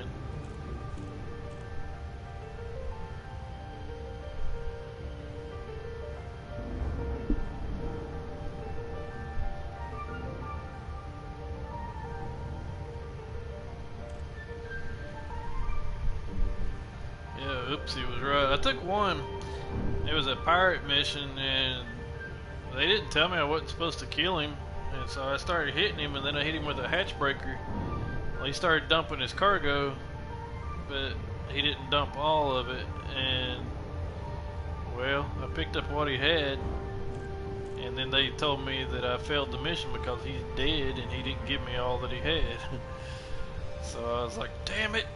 Oops, he was right. I took one. It was a pirate mission, and they didn't tell me I wasn't supposed to kill him. And so I started hitting him, and then I hit him with a hatch breaker. Well, he started dumping his cargo, but he didn't dump all of it. And, well, I picked up what he had. And then they told me that I failed the mission because he's dead and he didn't give me all that he had. So I was like, damn it!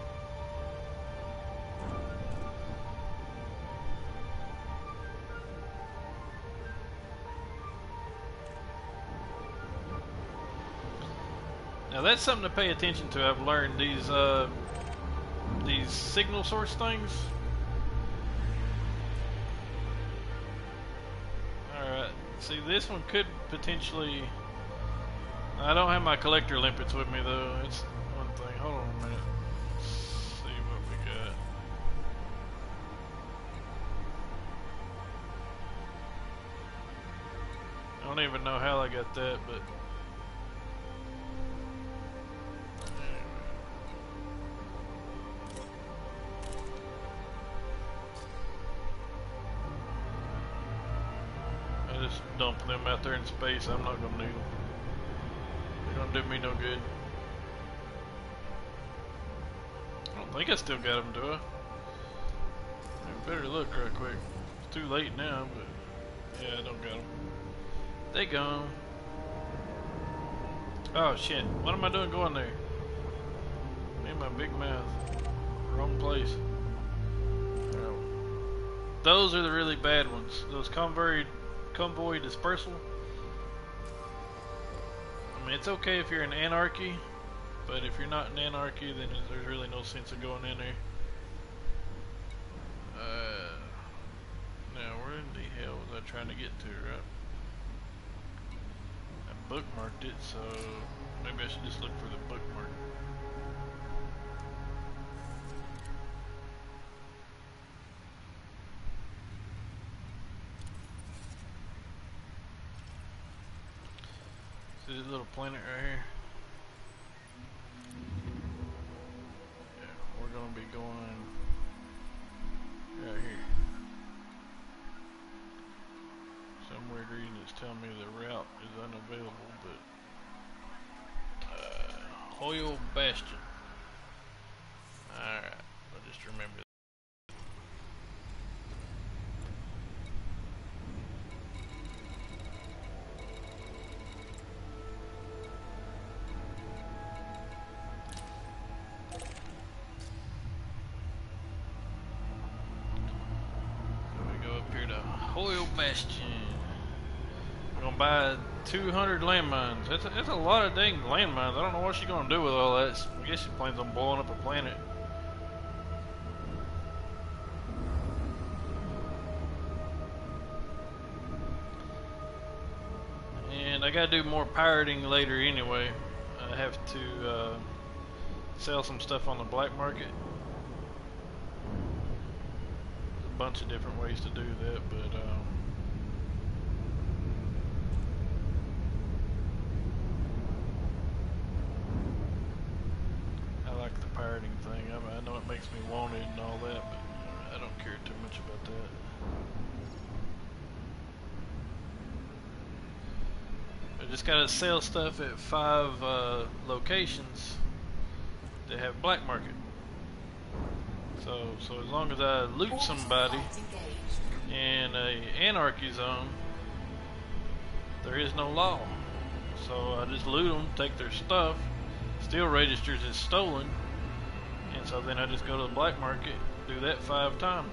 Now that's something to pay attention to. I've learned these uh, these signal source things. Alright, see this one could potentially... I don't have my collector limpets with me though, it's one thing. Hold on a minute. Let's see what we got. I don't even know how I got that, but... Just dump them out there in space. I'm not gonna need them. They don't do me no good. I don't think I still got them, do I? I better look right quick. It's too late now, but yeah, I don't got them. They gone. Oh shit! What am I doing going there? Me and my big mouth. Wrong place. Oh. Those are the really bad ones. Those convoy. Convoy dispersal. I mean, it's okay if you're in anarchy, but if you're not in anarchy, then there's really no sense of going in there. Uh, now, where in the hell was I trying to get to, right? I bookmarked it, so maybe I should just look for the bookmark. See this little planet right here? Yeah, we're gonna be going right here. Some weird reason it's telling me the route is unavailable, but uh, Hoyle Bastion. Alright, I'll just remember that. Hoyle Bastion. We're gonna buy two hundred landmines. That's a, that's a lot of dang landmines. I don't know what she's gonna do with all that. I guess she plans on blowing up a planet. And I gotta do more pirating later anyway. I have to uh, sell some stuff on the black market. Bunch of different ways to do that, but um, I like the pirating thing. I, mean, I know it makes me wanted and all that, but I don't care too much about that. I just gotta sell stuff at five uh, locations that have black market. So, so as long as I loot somebody in a anarchy zone, there is no law. So I just loot them, take their stuff, still registers as stolen, and so then I just go to the black market, do that five times.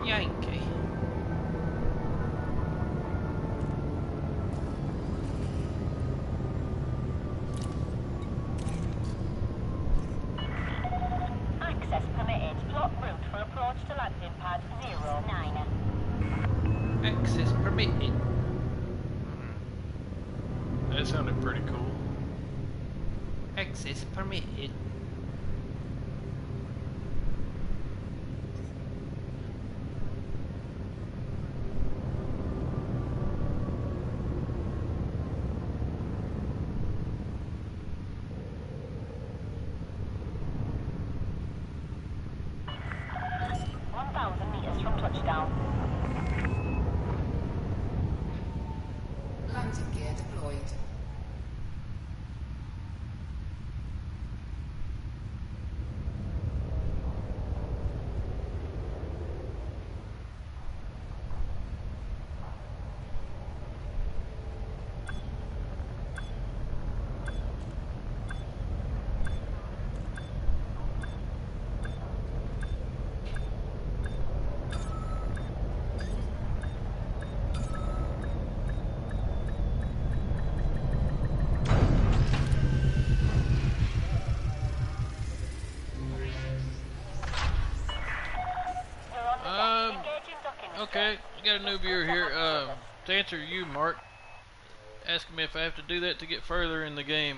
Yankee. Access permitted. Plot route for approach to landing pad zero nine. Access permitted. That sounded pretty cool. Access permitted. one thousand meters from touchdown. Landing gear deployed. You're on the Um, deck. Engaging docking Okay, I got a new viewer here. Um, to answer you, Mark, asking me if I have to do that to get further in the game.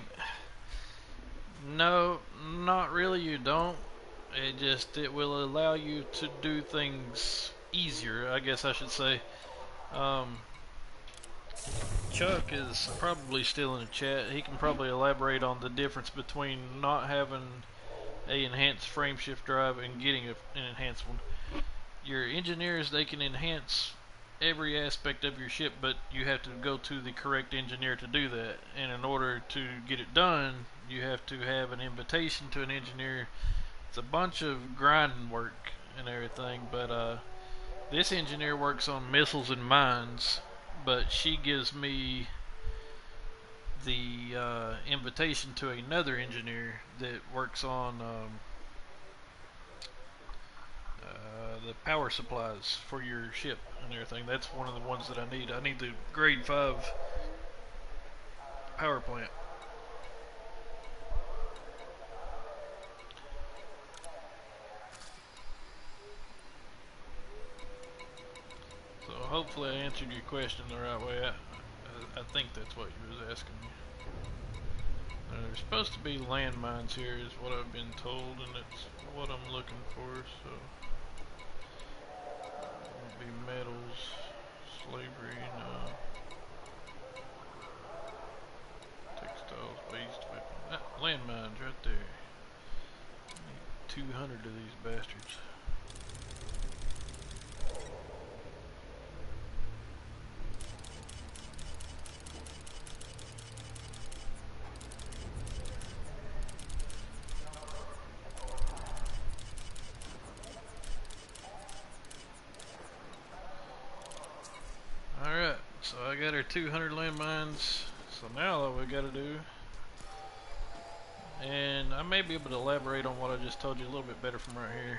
No, not really. You don't. It just it will allow you to do things easier, I guess I should say. Um, Chuck is probably still in the chat. He can probably elaborate on the difference between not having a enhanced frame shift drive and getting a, an enhanced one. Your engineers, they can enhance every aspect of your ship, but you have to go to the correct engineer to do that. And in order to get it done, you have to have an invitation to an engineer. It's a bunch of grinding work and everything, but uh, this engineer works on missiles and mines, but she gives me the uh, invitation to another engineer that works on um, uh, the power supplies for your ship and everything. That's one of the ones that I need. I need the grade five power plant. So hopefully I answered your question the right way. I, I, I think that's what you was asking me. Uh, there's supposed to be landmines here is what I've been told, and it's what I'm looking for, so it won't be metals, slavery, no. Textiles, based weapon. Ah, landmines right there. I need two hundred of these bastards. Alright, so I got our two hundred landmines. So now all we gotta do, and I may be able to elaborate on what I just told you a little bit better from right here.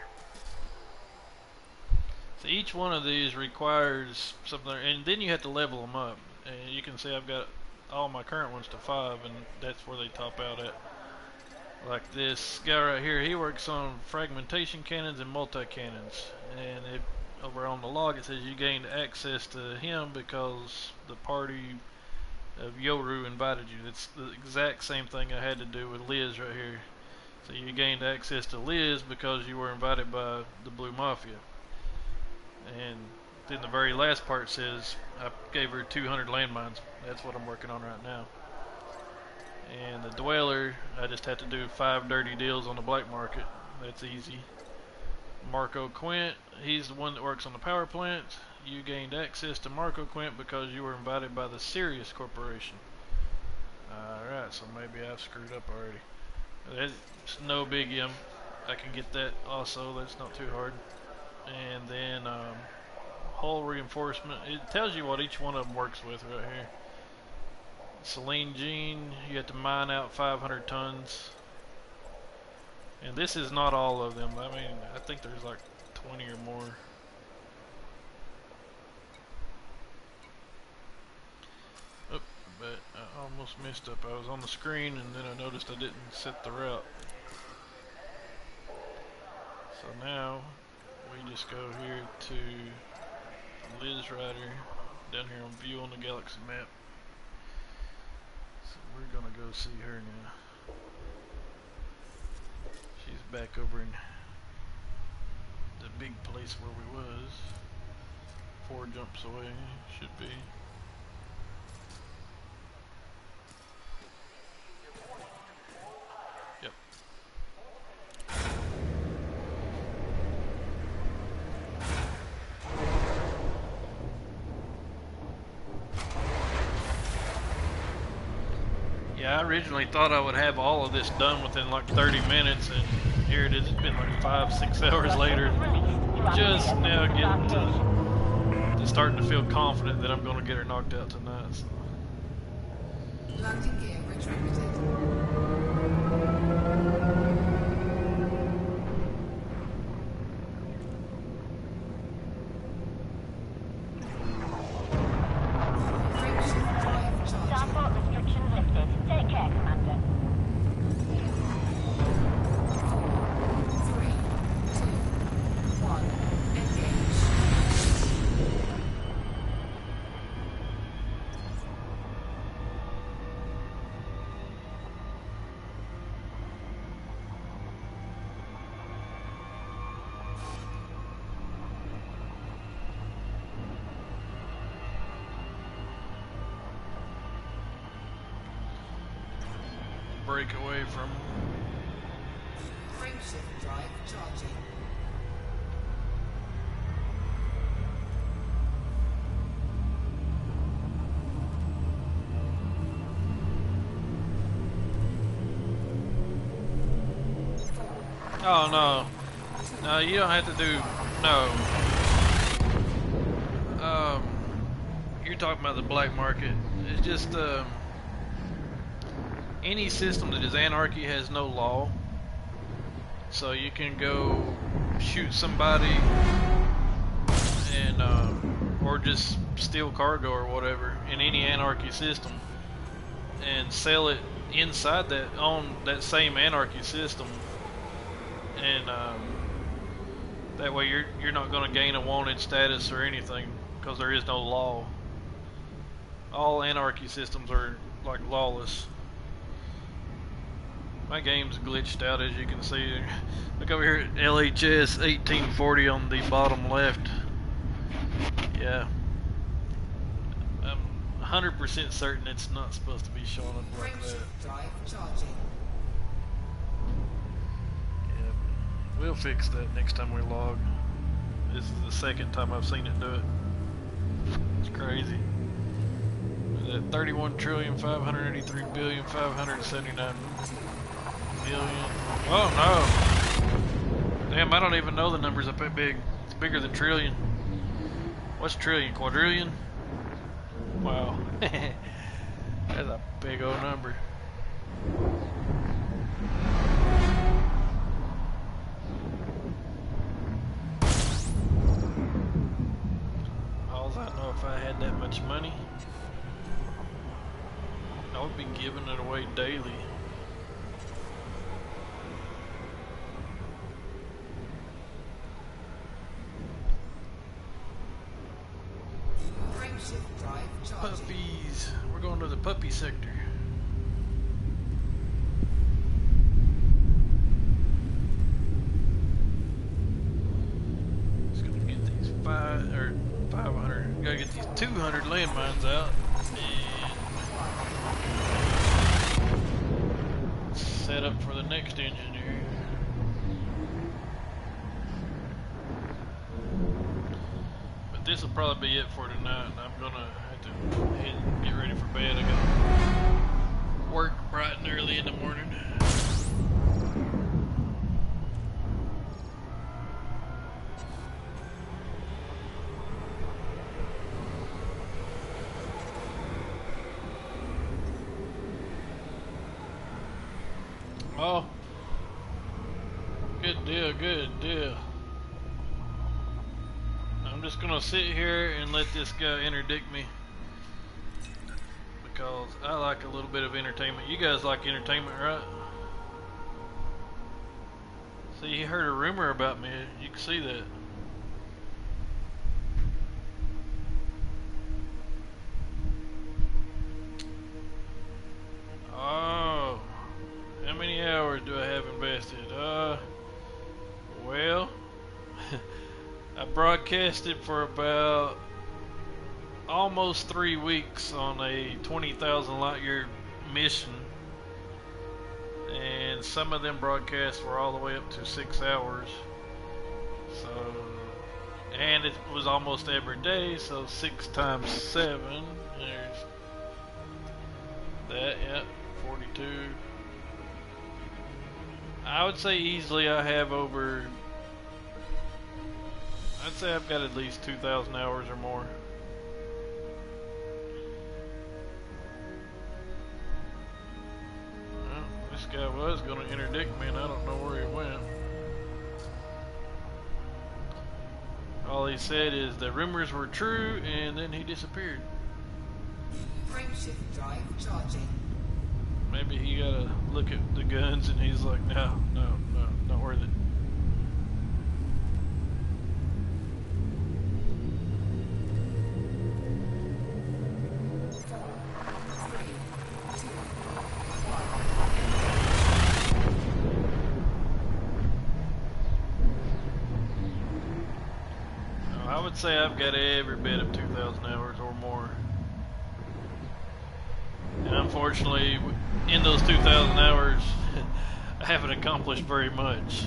So each one of these requires something, and then you have to level them up. And you can see I've got all my current ones to five, and that's where they top out at. Like this guy right here, he works on fragmentation cannons and multi-cannons. And it, over on the log it says you gained access to him because the party of Yoru invited you. It's the exact same thing I had to do with Liz right here. So you gained access to Liz because you were invited by the Blue Mafia. And then the very last part says I gave her two hundred landmines. That's what I'm working on right now. And the Dweller, I just had to do five dirty deals on the black market. That's easy. Marco Quint, he's the one that works on the power plant. You gained access to Marco Quint because you were invited by the Sirius Corporation. Alright, so maybe I've screwed up already. That's no biggie. I'm, I can get that also. That's not too hard. And then um, hull reinforcement. It tells you what each one of them works with right here. Celine Jean, you have to mine out five hundred tons. And this is not all of them. I mean, I think there's like twenty or more. Just messed up. I was on the screen and then I noticed I didn't set the route. So now we just go here to Liz Ryder down here on view on the galaxy map. So we're gonna go see her now. She's back over in the big place where we was. Four jumps away, should be. Yep. Yeah, I originally thought I would have all of this done within like thirty minutes, and here it is. It's been like five, six hours later. Just now getting to, to starting to feel confident that I'm going to get her knocked out tonight. So. Landing gear retracted. Frameshift drive charging. Starport restrictions lifted. Take care, Commander. Three, two, one, engage. Break away from. Frameshift drive charging. Oh no. No, you don't have to do. No. Um, you're talking about the black market. It's just um, any system that is anarchy has no law. So you can go shoot somebody and uh, or just steal cargo or whatever in any anarchy system and sell it inside that on that same anarchy system. And um, that way you're you're not going to gain a wanted status or anything because there is no law. All anarchy systems are like lawless. My game's glitched out, as you can see. Look over here at L H S eighteen forty on the bottom left. Yeah, I'm one hundred percent certain it's not supposed to be showing up like that. Frameshift drive charging. We'll fix that next time we log. This is the second time I've seen it do it. It's crazy. At thirty-one trillion five hundred eighty-three billion five hundred seventy-nine million. Oh no! Damn, I don't even know the numbers up that big. It's bigger than trillion. What's trillion? Quadrillion? Wow. That's a big old number. I know if I had that much money, I would be giving it away daily. Frameshift drive charging. Puppies. We're going to the puppy sector. Just gonna get these five or five hundred. Gotta get these two hundred landmines out and set up for the next engineer. But this will probably be it for tonight. I'm gonna have to head and get ready for bed. I got work bright and early in the morning. Oh, good deal, good deal. I'm just gonna sit here and let this guy interdict me because I like a little bit of entertainment. You guys like entertainment, right? See, you heard a rumor about me. You can see that. Oh, how many hours do I have invested? Uh, well, I broadcasted for about almost three weeks on a twenty thousand light year mission, and some of them broadcasts were all the way up to six hours. So, and it was almost every day, so six times seven, there's that, yep, forty-two. I would say easily I have over, I'd say I've got at least two thousand hours or more. Well, this guy was going to interdict me and I don't know where he went. All he said is the rumors were true and then he disappeared. Frameshift drive charging. Maybe he got to look at the guns and he's like, no, no, no, not worth it. I would say I've got every bit of two thousand hours or more. And unfortunately, in those two thousand hours, I haven't accomplished very much.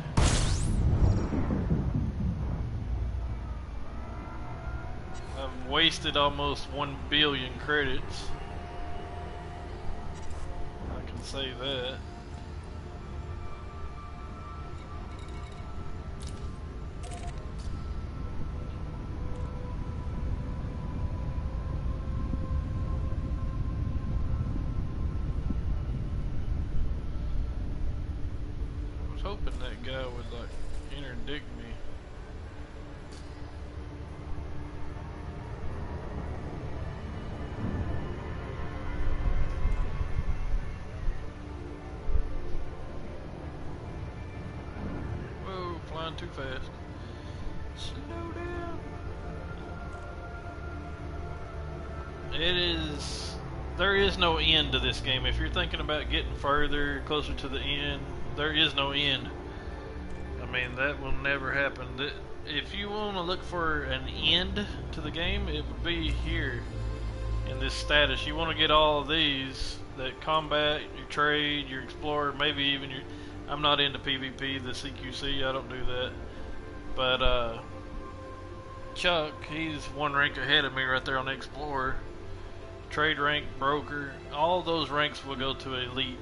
I've wasted almost one billion credits. I can say that. Hoping that guy would like interdict me. Whoa, flying too fast. Slow down. It is, there is no end to this game. If you're thinking about getting further, closer to the end, there is no end. I mean, that will never happen. If you want to look for an end to the game, it would be here in this status. You want to get all of these, that combat, your trade, your explorer, maybe even your, I'm not into PvP, the C Q C, I don't do that. But uh, Chuck, he's one rank ahead of me right there on the explorer. Trade rank, broker, all those ranks will go to elite.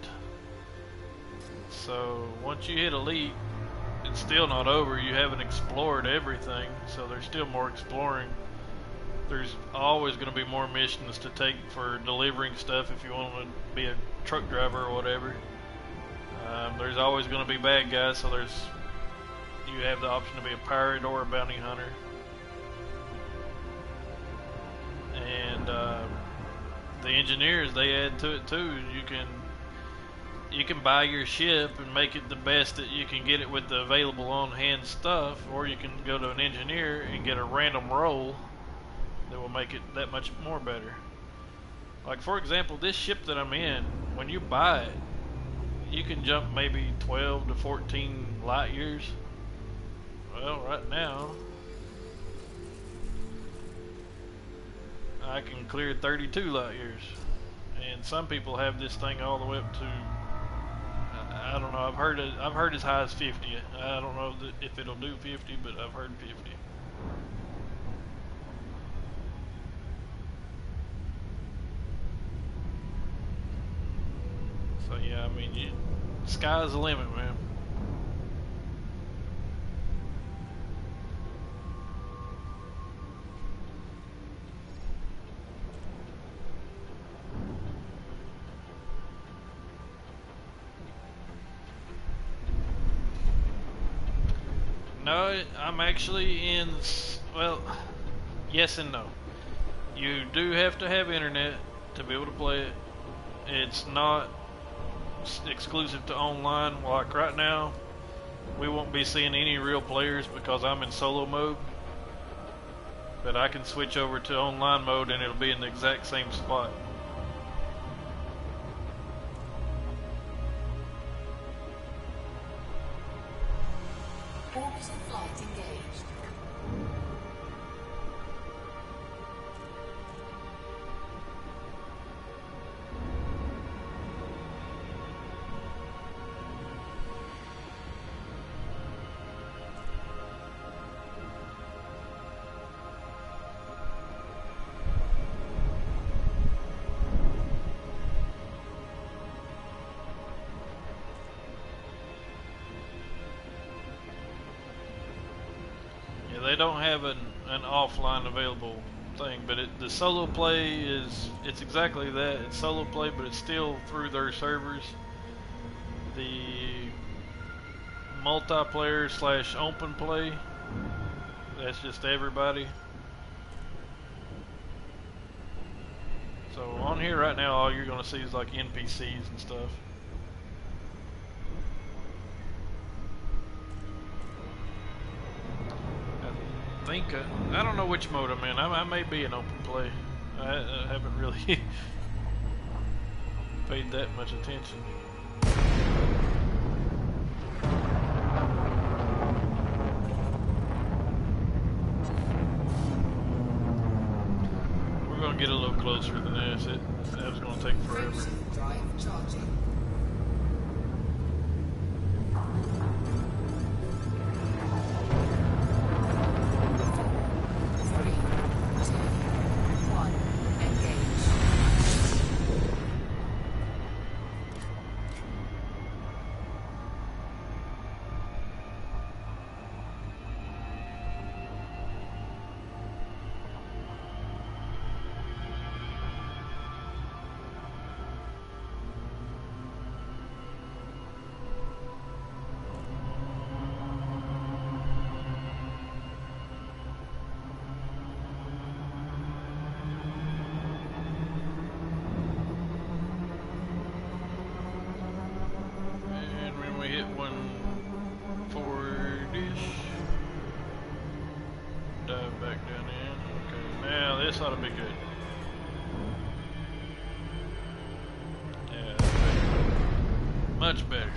So once you hit elite, it's still not over. You haven't explored everything, so there's still more exploring. There's always going to be more missions to take for delivering stuff if you want to be a truck driver or whatever. Um, there's always going to be bad guys, so there's you have the option to be a pirate or a bounty hunter. And uh, the engineers, they add to it too. You can You can buy your ship and make it the best that you can get it with the available on-hand stuff, or you can go to an engineer and get a random roll that will make it that much more better. Like for example, this ship that I'm in, when you buy it, you can jump maybe twelve to fourteen light years. Well, right now, I can clear thirty-two light years. And some people have this thing all the way up to, I don't know, I've heard it, I've heard as high as fifty. I don't know that if it'll do fifty, but I've heard fifty. So yeah, I mean, you, sky's the limit, man. No, I'm actually in, well, yes and no. You do have to have internet, to be able to play it. It's not s- exclusive to online. Like right now, we won't be seeing any real players because I'm in solo mode. But I can switch over to online mode and it'll be in the exact same spot. Orbital flight engaged. They don't have an, an offline available thing, but it, the solo play is, it's exactly that. It's solo play, but it's still through their servers. The multiplayer slash open play, that's just everybody. So on here right now, all you're going to see is like N P Cs and stuff. I think, uh, I don't know which mode I'm in. I, I may be in open play. I, I haven't really paid that much attention. We're going to get a little closer than this. It, that was going to take forever. Frameshift drive charging. Three, two, one, engage. And when we hit one forward-ish, dive back down in. Okay, now this ought to be good. Yeah, that's better. Much better.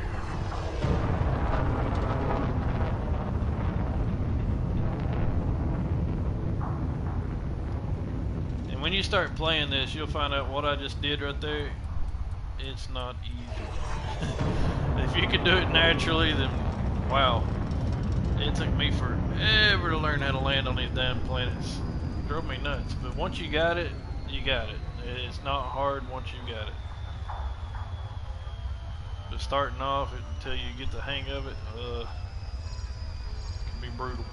And when you start playing this, you'll find out what I just did right there. It's not easy. If you can do it naturally, then wow. It took me forever to learn how to land on these damn planets. It drove me nuts. But once you got it, you got it. It's not hard once you got it. But starting off until you get the hang of it, uh, can be brutal.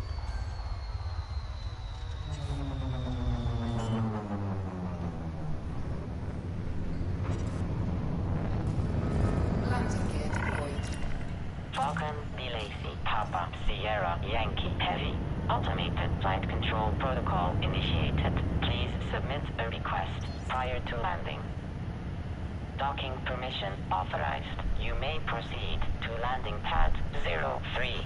Landing gear deployed. Falcon, Belay, Papa, Sierra, Yankee, Heavy. Automated flight control protocol initiated. Please submit a request prior to landing. Docking permission authorized. You may proceed to landing pad zero three.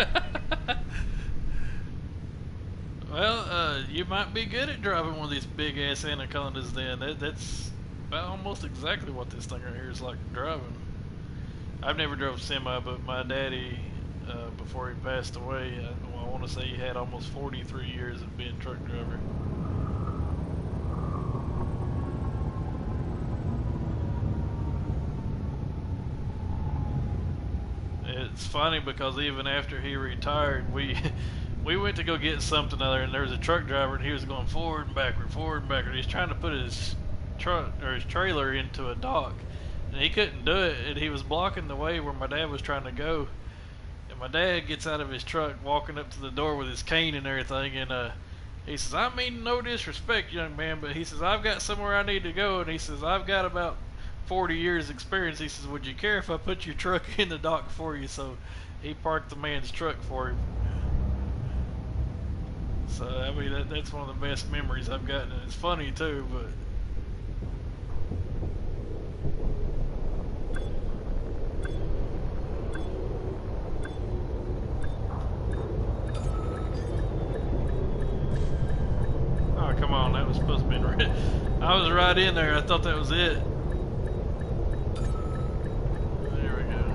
Well, uh, you might be good at driving one of these big ass anacondas then. That, that's about almost exactly what this thing right here is like driving. I've never drove a semi, but my daddy, uh, before he passed away, I, well, I want to say he had almost forty-three years of being a truck driver. It's funny because even after he retired, we we went to go get something other, and there was a truck driver, and he was going forward and backward, forward and backward. He's trying to put his truck or his trailer into a dock, and he couldn't do it, and he was blocking the way where my dad was trying to go. And my dad gets out of his truck, walking up to the door with his cane and everything, and uh, he says, "I mean no disrespect, young man, but he says I've got somewhere I need to go," and he says I've got about forty years experience. He says, "Would you care if I put your truck in the dock for you?" So he parked the man's truck for him. So I mean that, that's one of the best memories I've gotten, and it's funny too. But come on, that was supposed to be red. I was right in there. I thought that was it. There we go.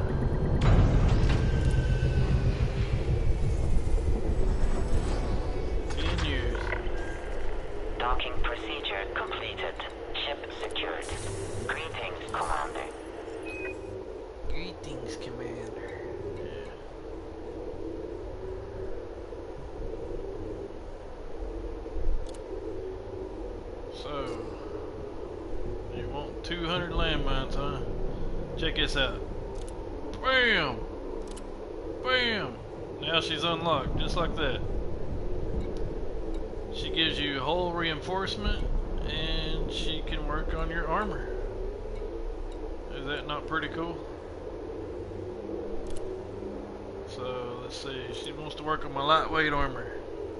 Ten years. Docking procedure completed. Ship secured. Greetings, Commander. Greetings, Commander. Yeah. So, you want two hundred landmines, huh? Check this out. Bam! Bam! Now she's unlocked, just like that. She gives you hull reinforcement, and she can work on your armor. Is that not pretty cool? So, let's see. She wants to work on my lightweight armor.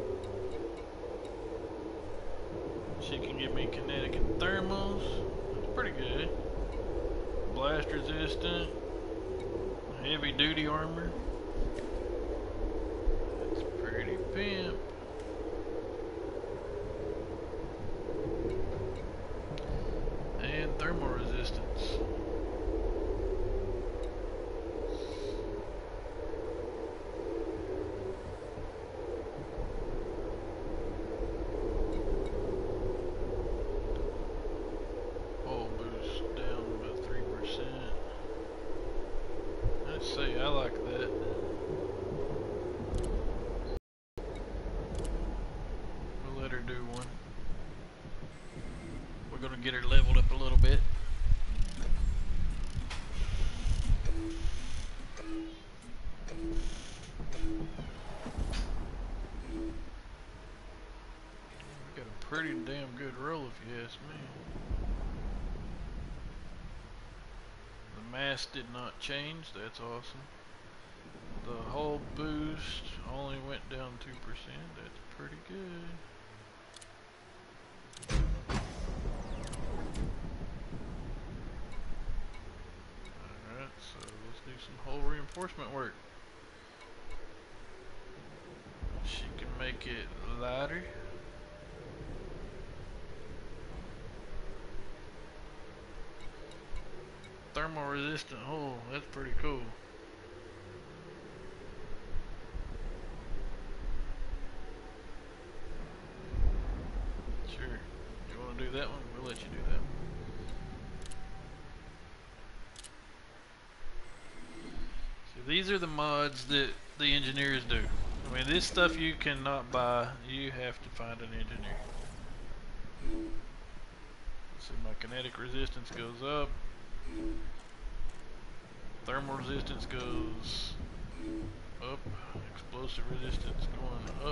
She can give me kinetic and thermals. That's pretty good. Blast resistant. Heavy duty armor. That's pretty pimp. And thermal resistance. Hull boost down by three percent. Let's see, I like that. We'll let her do one. We're gonna get her leveled up a little bit. We got a pretty damn good roll if you ask me. The mass did not change, that's awesome. The hull boost only went down two percent, that's pretty good. Alright, so let's do some hull reinforcement work. She can make it lighter. Thermal resistant hull, that's pretty cool. Sure, you want to do that one? We'll let you do that one. See, these are the mods that the engineers do. I mean, this stuff you cannot buy, you have to find an engineer. See, my kinetic resistance goes up. Thermal resistance goes up. Explosive resistance going up.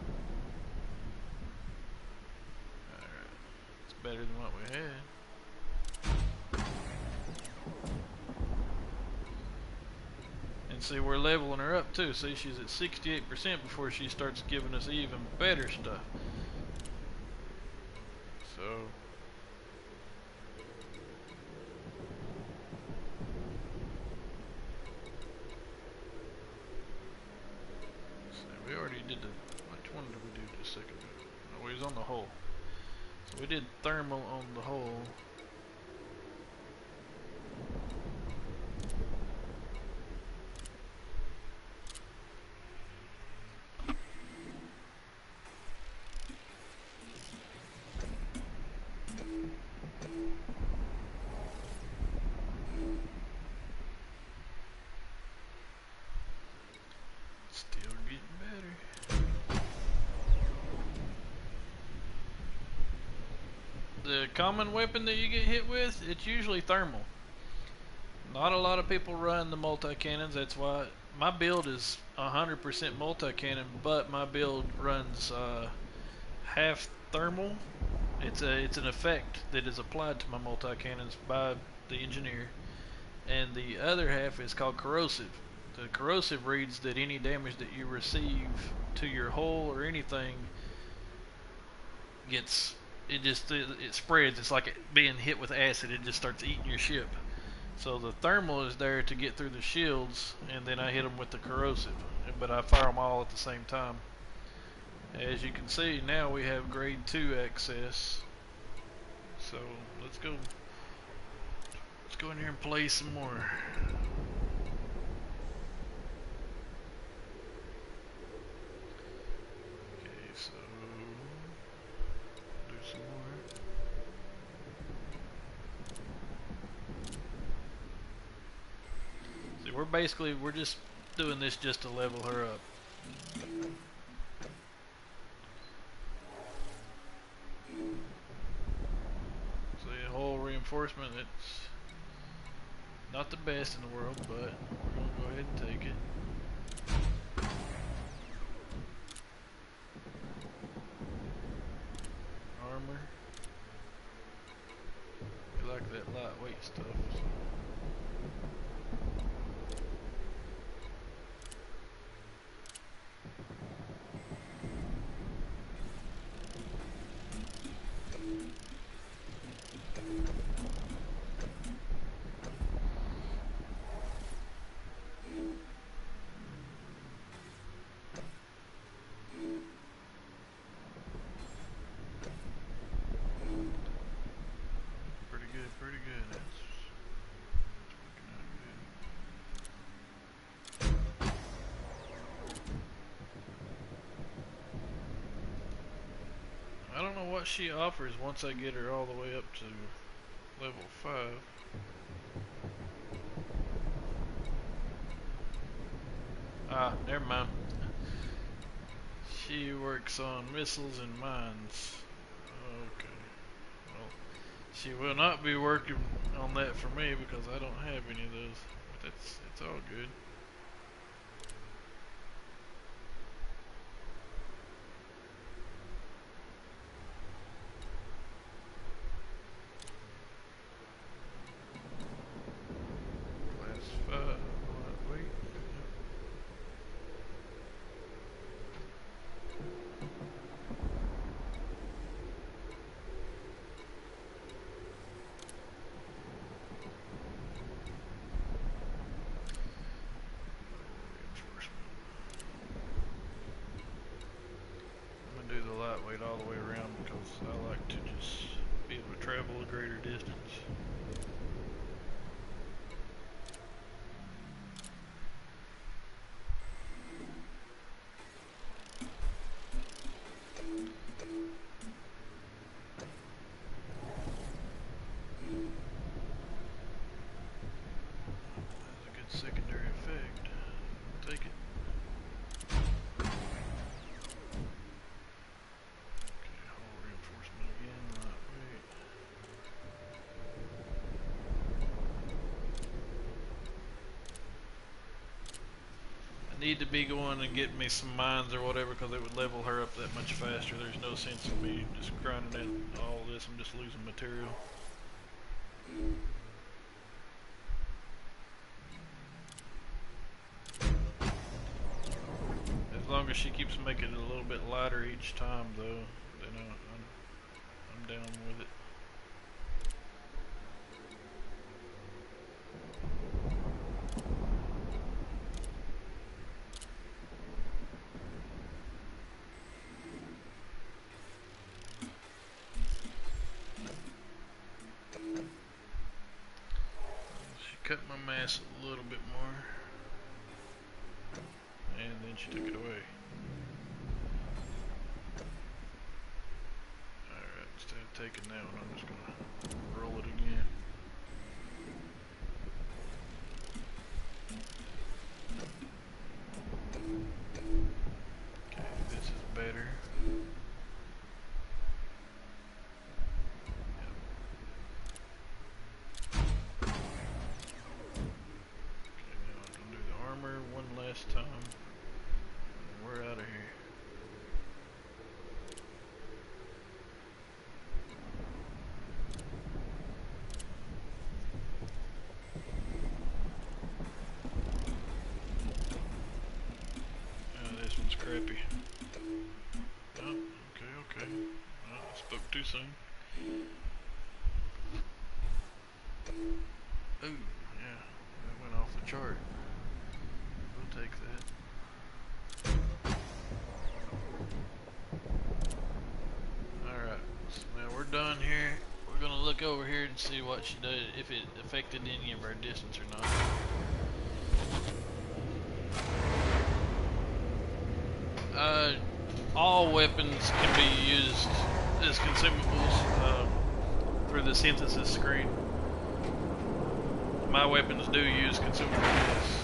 Alright. It's better than what we had. And see, we're leveling her up too. See, she's at sixty-eight percent before she starts giving us even better stuff. So we already did the, which one did we do just a second ago? No, we was on the hull. So we did thermal on the hull. Still getting better. The common weapon that you get hit with, it's usually thermal. Not a lot of people run the multi-cannons, that's why my build is one hundred percent multi-cannon, but my build runs uh, half thermal. It's a it's an effect that is applied to my multi-cannons by the engineer, and the other half is called corrosive. The corrosive reads that any damage that you receive to your hull or anything gets, it just it, it spreads. It's like it being hit with acid. It just starts eating your ship. So the thermal is there to get through the shields, and then I hit them with the corrosive. But I fire them all at the same time. As you can see, now we have grade two access. So let's go. Let's go in here and play some more. Okay, so do some more. See, we're basically we're just doing this just to level her up. Reinforcement, it's not the best in the world, but we're gonna go ahead and take it. Armor. We like that lightweight stuff. So. Pretty good. That's, that's working out good. I don't know what she offers once I get her all the way up to level five. Ah, never mind. She works on missiles and mines. Okay. Well, she will not be working on that for me because I don't have any of those. But that's it's all good. Class five. Wait. Lightweight all the way around because I like to just be able to travel a greater distance. That's a good secondary effect. I'll take it. Need to be going and getting me some mines or whatever because it would level her up that much faster. There's no sense in me just grinding in all this. I'm just losing material. As long as she keeps making it a little bit lighter each time though, then I'm, I'm down with it. Cut my mass a little bit more, and then she took it away. Alright, instead of taking that one, I'm just gonna roll it again. Okay, this is better. One last time, and we're out of here. Oh, this one's crappy. Oh, okay, okay. Oh, I spoke too soon. Ooh, yeah, that went off the chart. We'll take that. done here, we're gonna look over here and see what she did, if it affected any of our distance or not. Uh, all weapons can be used as consumables um, through the synthesis screen. My weapons do use consumables, yes.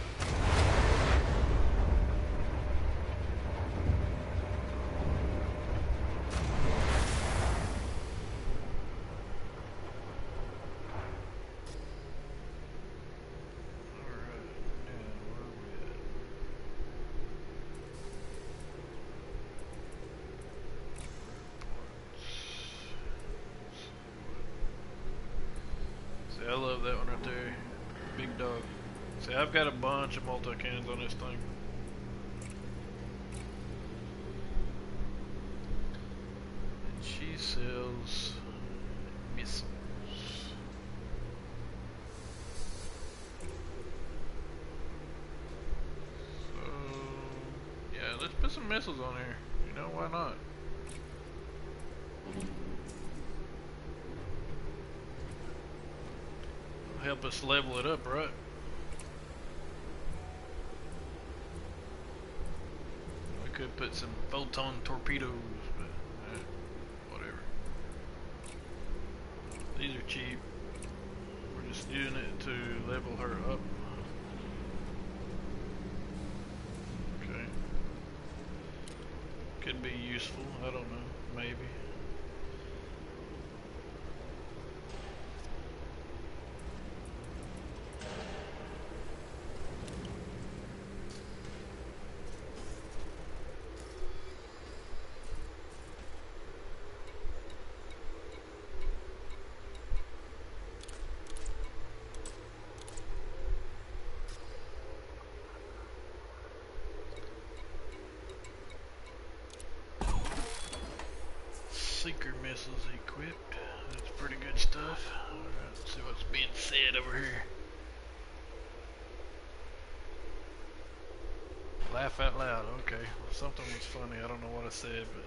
I love that one right there. Big dog. See, I've got a bunch of multi-cannons on this thing. And she sells missiles. So, yeah, let's put some missiles on here. You know, why not? Help us level it up, right? We could put some photon torpedoes, but eh, whatever. These are cheap. We're just using it to level her up. Okay. Could be useful, I don't know, maybe. Seeker missiles equipped. That's pretty good stuff. Alright, let's see what's being said over here. Laugh out loud, okay. Well, something was funny, I don't know what I said, but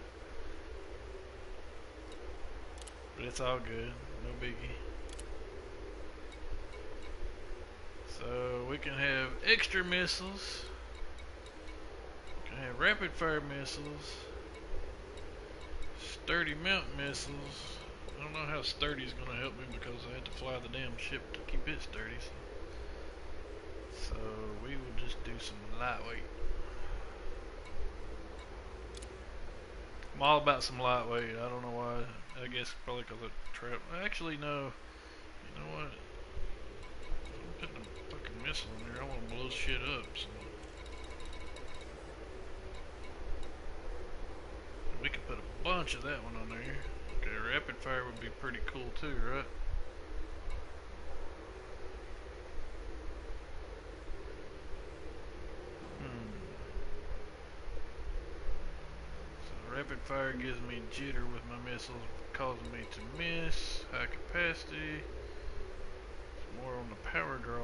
but it's all good, no biggie. So we can have extra missiles. We can have rapid fire missiles. Sturdy mount missiles. I don't know how sturdy's gonna help me because I had to fly the damn ship to keep it sturdy. So, so we will just do some lightweight. I'm all about some lightweight. I don't know why. I guess probably because of trap. Actually, no. You know what? I'm putting a fucking missile in there. I want to blow shit up. So. We could put a bunch of that one on there. Okay, rapid fire would be pretty cool too, right? Hmm. So rapid fire gives me jitter with my missiles, causing me to miss. High capacity. It's more on the power draw.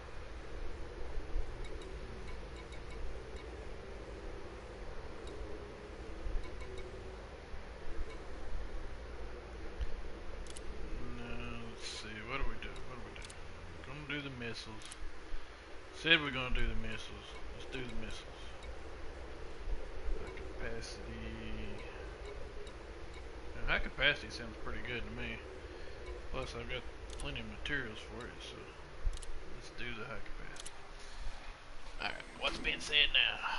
Missiles. Said we're gonna do the missiles. Let's do the missiles. High capacity. Now, high capacity sounds pretty good to me. Plus, I've got plenty of materials for it, so let's do the high capacity. Alright, what's being said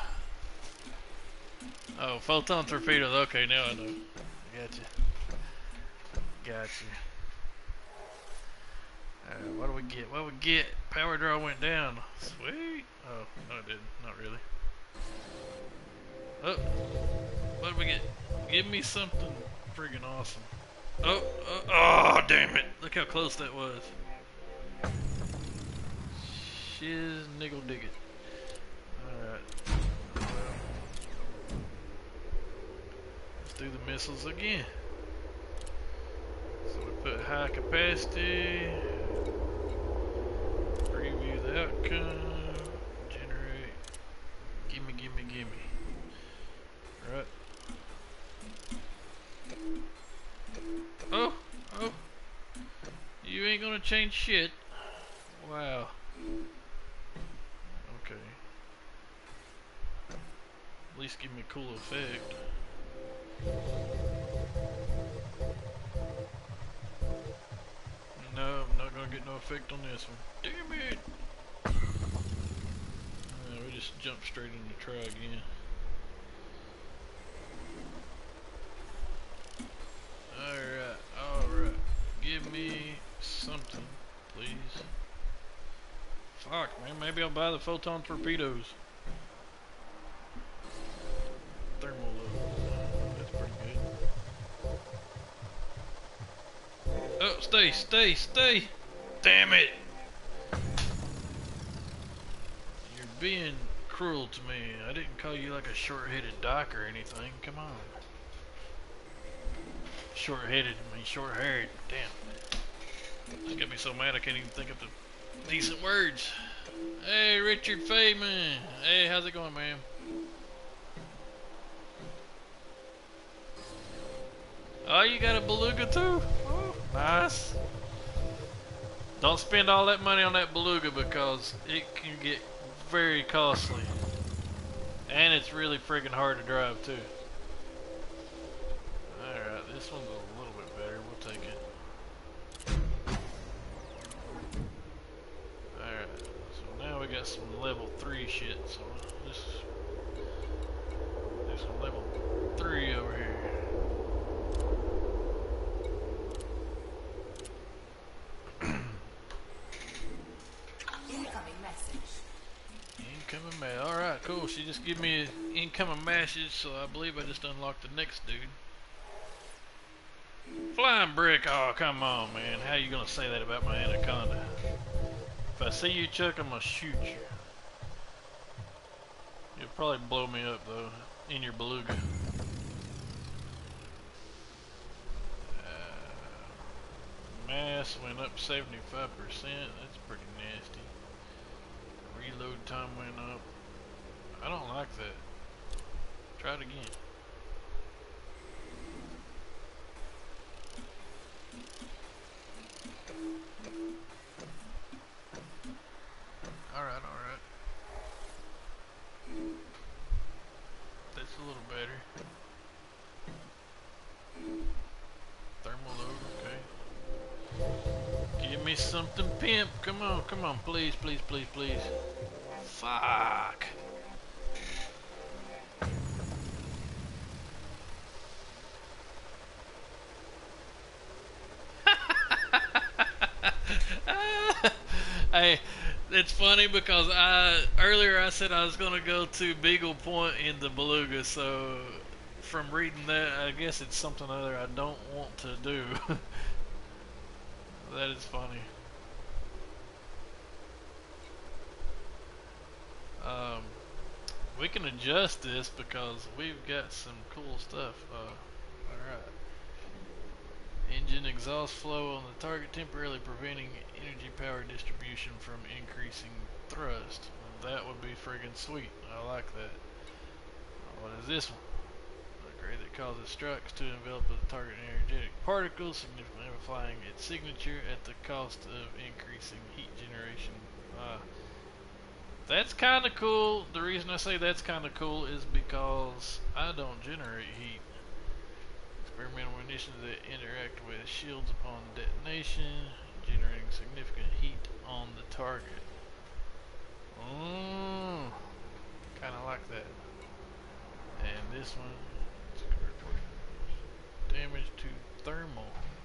now? Oh, photon torpedoes. Okay, now I know. Gotcha. Gotcha. Uh, what do we get? What do we get? Power draw went down. Sweet. Oh, no it didn't. Not really. Oh, what do we get? Give me something friggin' awesome. Oh, oh, oh, damn it. Look how close that was. Shiz niggle dig it. Alright. Well, let's do the missiles again. So we put high capacity. Preview the outcome. Generate. Gimme, gimme, gimme. Right. change shit. Wow. Okay. At least give me a cool effect. No, I'm not gonna get no effect on this one. Damn it! Uh, we just jump straight into try again. Alright, alright. Give me something, please. Fuck, man, maybe I'll buy the photon torpedoes. Thermal level. That's pretty good. Oh, stay, stay, stay! Damn it! You're being cruel to me. I didn't call you like a short-headed dyke or anything. Come on. Short-headed, I mean short-haired. Damn. That got me so mad I can't even think of the decent words. Hey, Richard Feynman. Hey, how's it going, man? Oh, you got a beluga too? Oh, nice. Don't spend all that money on that beluga because it can get very costly. And it's really friggin' hard to drive too. Alright, this one's a little bit better. We'll take it. Alright, so now we got some level three shit. So let's do some level three over here. Incoming message. Incoming message. Alright, cool. She just gave me an incoming message, so I believe I just unlocked the next dude. Flying brick. Oh, come on, man. How you gonna say that about my anaconda? If I see you, Chuck, I'm gonna shoot you. You'll probably blow me up, though, in your beluga. Uh, mass went up seventy-five percent. That's pretty nasty. Reload time went up. I don't like that. Try it again. Alright, alright. That's a little better. Thermal load, okay. Give me something pimp. Come on, come on, please, please, please, please. Fuck. Hey, it's funny because I earlier I said I was gonna go to Beagle Point in the beluga, so from reading that, I guess it's something other I don't want to do. That is funny. Um, we can adjust this because we've got some cool stuff. Uh, alright. Engine exhaust flow on the target, temporarily preventing energy power distribution from increasing thrust. That would be friggin' sweet. I like that. What is this one? Upgrade that causes strikes to envelop the target in energetic particles, significantly amplifying its signature at the cost of increasing heat generation. Uh, that's kind of cool. The reason I say that's kind of cool is because I don't generate heat. Experimental munitions that interact with shields upon detonation, generating significant heat on the target. Mm, kind of like that. And this one, damage to thermal.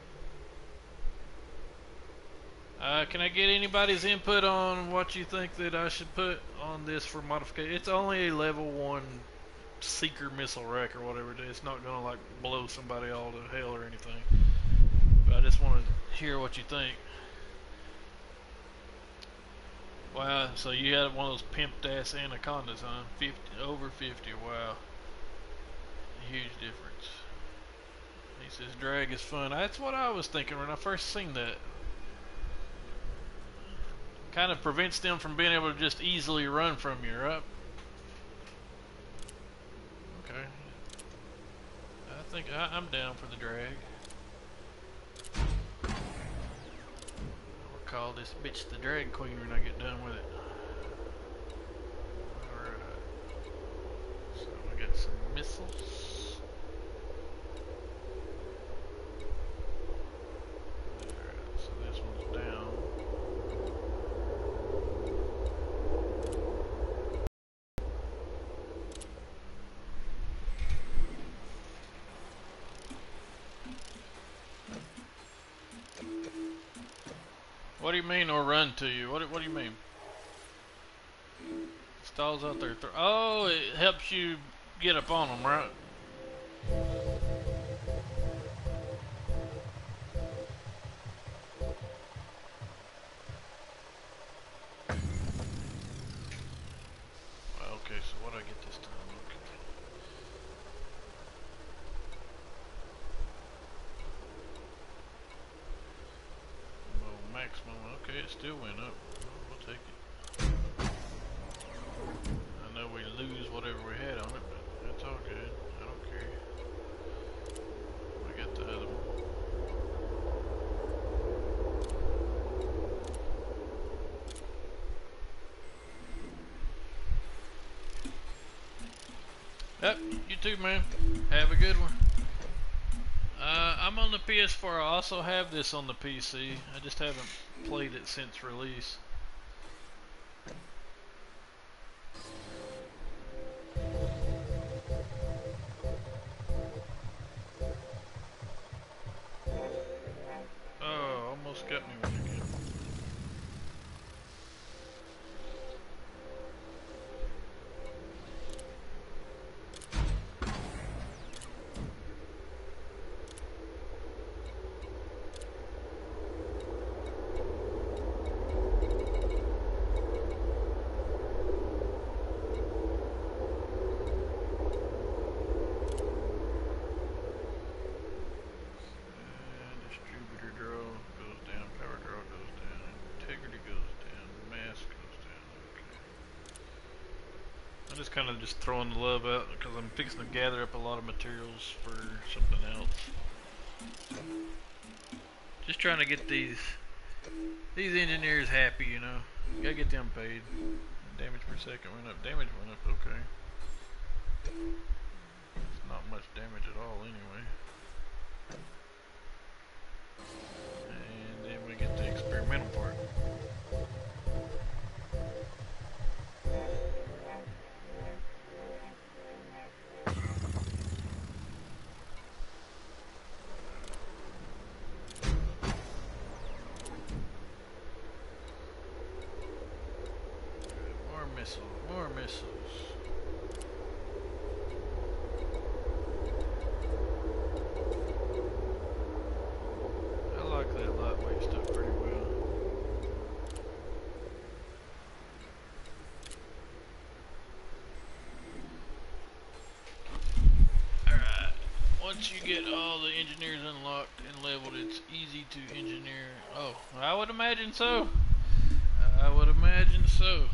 Uh, can I get anybody's input on what you think that I should put on this for modification? It's only a level one seeker missile rack or whatever it is. It's not gonna like blow somebody all to hell or anything. But I just want to hear what you think. Wow, so you had one of those pimped ass anacondas, huh? fifty, over fifty, wow. Huge difference. He says drag is fun. That's what I was thinking when I first seen that. Kind of prevents them from being able to just easily run from you, right? Okay. I think I, I'm down for the drag. We're call this bitch the drag queen when I get done with it. Alright. So we got some missiles. Alright, so this one's down. What do you mean, or run to you? What, what do you mean? Stalls out there. Oh, it helps you get up on them, right? Okay, so what do I get this time? Okay. Maximum, okay, it still went up. We'll take it. I know we lose whatever we had on it, but that's all good. I don't care. We got the other one. Yep, you too, man. Have a good one. Uh, I'm on the P S four. I also have this on the P C. I just haven't played it since release. Oh, almost got me one again. I'm just kind of just throwing the love out because I'm fixing to gather up a lot of materials for something else. Just trying to get these these engineers happy, you know. Gotta get them paid. Damage per second went up. Damage went up. Okay. It's not much damage at all anyway. And then we get the experimental part. More missiles. I like that lightweight stuff pretty well. Alright, once you get all the engineers unlocked and leveled, it's easy to engineer. Oh, I would imagine so. I would imagine so.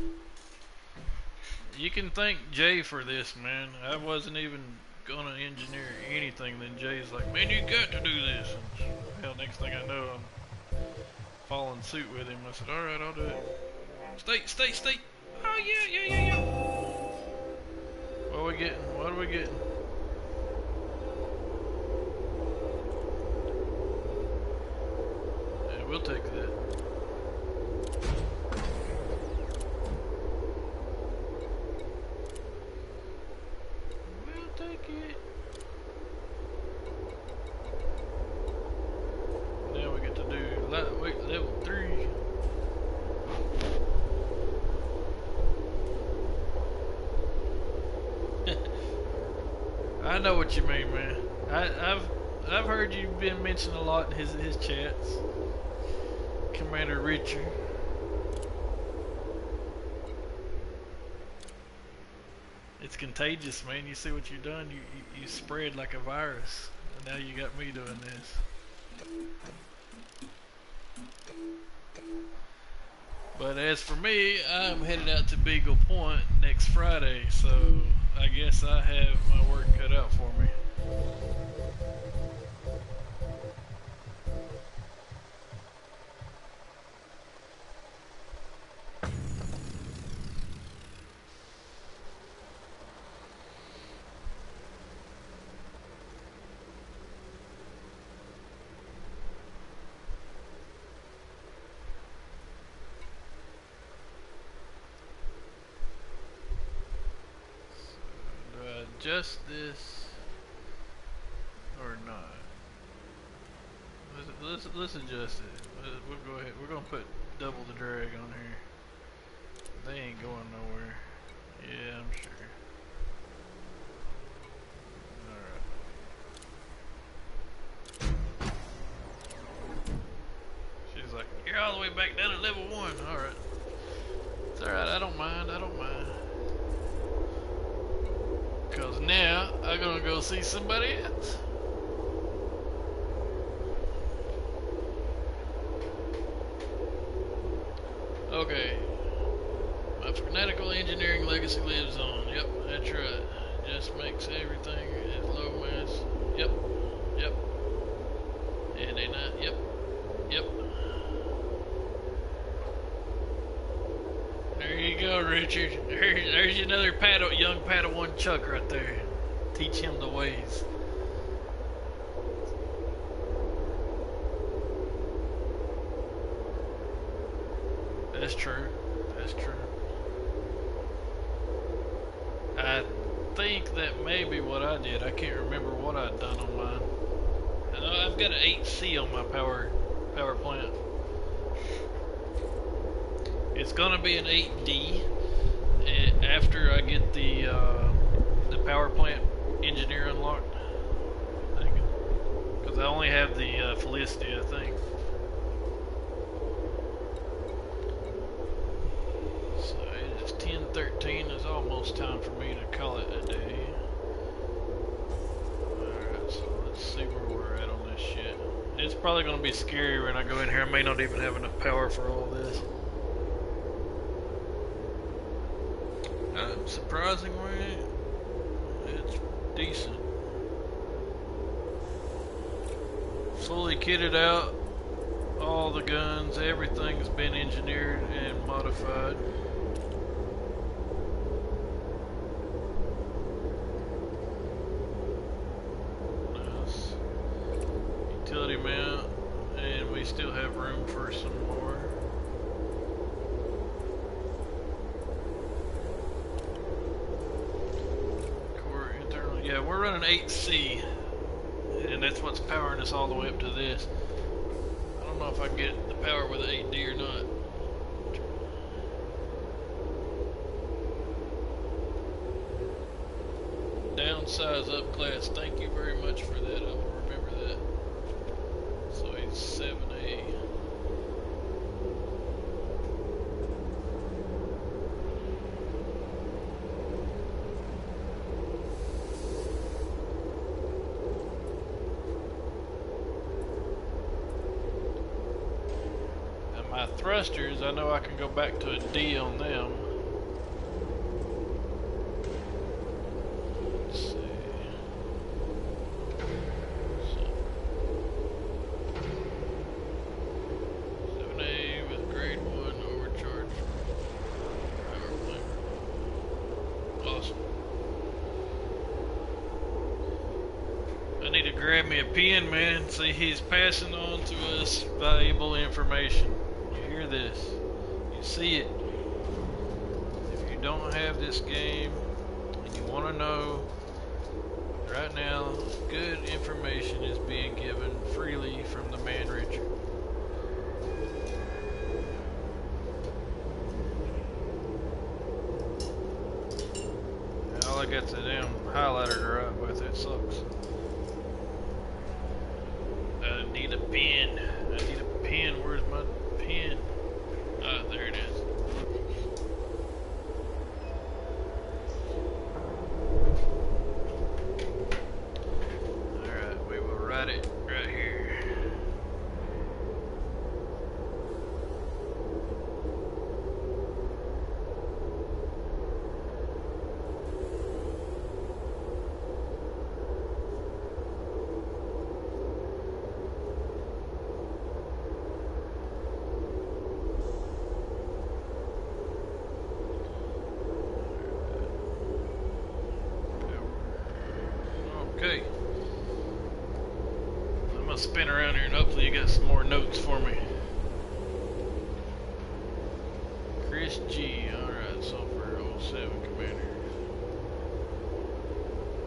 You can thank Jay for this, man. I wasn't even gonna engineer anything, then Jay's like, man, you got to do this. And hell, next thing I know, I'm following suit with him. I said, alright, I'll do it. Stay, stay, stay. Oh, yeah, yeah, yeah, yeah. What are we getting? What are we getting? Yeah, we'll take that. Now we get to do lightweight level three. I know what you mean, man. I, I've I've heard you've been mentioned a lot in his his chats, Commander Richard. It's contagious, man. You see what you've done? You, you you spread like a virus. And now you got me doing this. But as for me, I'm headed out to Beagle Point next Friday, so I guess I have my work cut out for me. adjust this or not? Let's, let's, let's adjust it. We'll go ahead. We're gonna put double the drag on here. They ain't going nowhere. Yeah, I'm sure. Alright. She's like, you're all the way back down to level one. Alright. It's alright, I don't mind, I don't mind. Cause now I'm gonna go see somebody else. Okay. My fanatical engineering legacy lives on. Yep, that's right. Just makes everything as low mass. Yep. Yep. And they not. Yep. Yep. There you go, Richard. There, there's another paddle, young Padawan Chuck right there. Teach him the ways. That's true. That's true. I think that may be what I did. I can't remember what I'd done on mine. I know I've got an eight C on my power power plant. It's gonna be an eight D after I get the uh, the power plant engineer unlocked. Because I only have the uh, Felicity, I think. So it is ten thirteen. It's almost time for me to call it a day. Alright, so let's see where we're at on this shit. It's probably gonna be scary when I go in here. I may not even have enough power for all this. Uh, surprisingly, it's decent. Fully kitted out, all the guns, everything's been engineered and modified. Nice. Utility mount, and we still have room for some more. Yeah, we're running eight C, and that's what's powering us all the way up to this. I don't know if I can get the power with an eight D or not. Downsize up class, thank you very much for that, I will remember that. So he's seven A. My thrusters, I know I can go back to a D on them. Let's see. seven A with grade one overcharge. Power plant. Awesome. I need to grab me a pen, man. See, he's passing on to us valuable information. Hear this, you see it. If you don't have this game and you want to know, right now good information is being given freely from the man Richard. And all I got's a damn highlighter to write with. It sucks. I need a pen. I need a pen. Where's my pen? Ah, there it is. Alright, we will write it right here. Okay. I'm gonna spin around here and hopefully you got some more notes for me. Chris G. Alright, Sulfur oh seven Commander.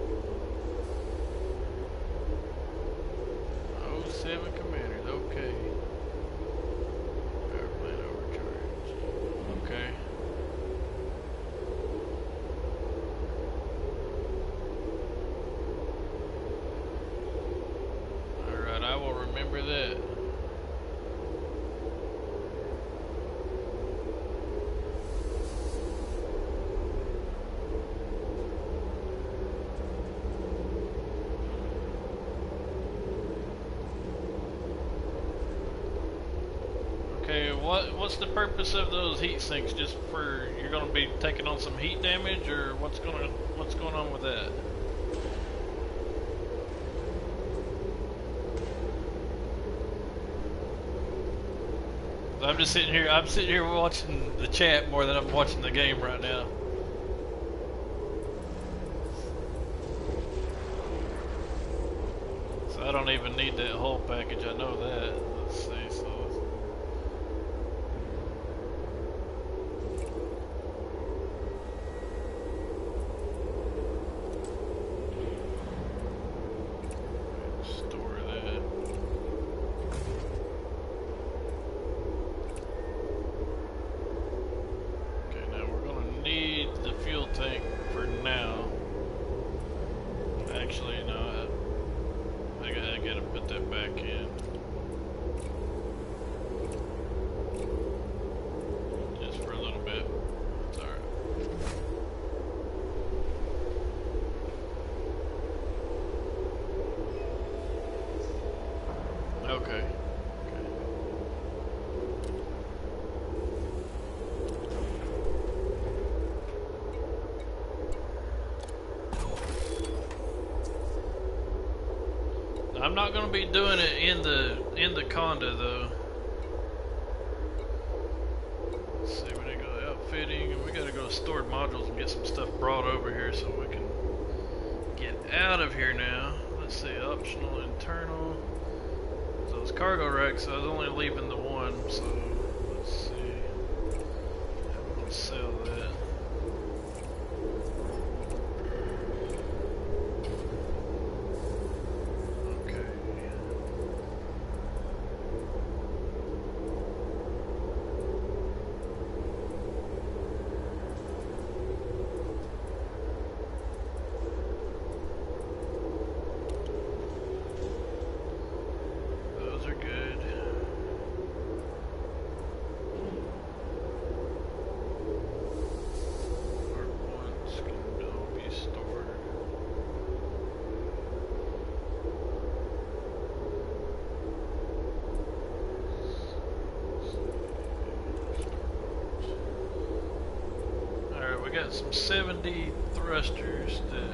will remember that. Okay, what what's the purpose of those heat sinks? Just for you're gonna be taking on some heat damage, or what's gonna what's going on with that? I'm just sitting here. I'm sitting here watching the chat more than I'm watching the game right now. So I don't even need that whole package. I know that. Let's see. So. Okay. I'm not going to be doing it in the in the Conda though. Let's see, we need to go outfitting, and we got to go to stored modules and get some stuff brought over here so we can get out of here now. Let's see, optional internal. So it's cargo racks. I was only leaving the one, so let's see. I'm going to sell that. We got some seventy thrusters that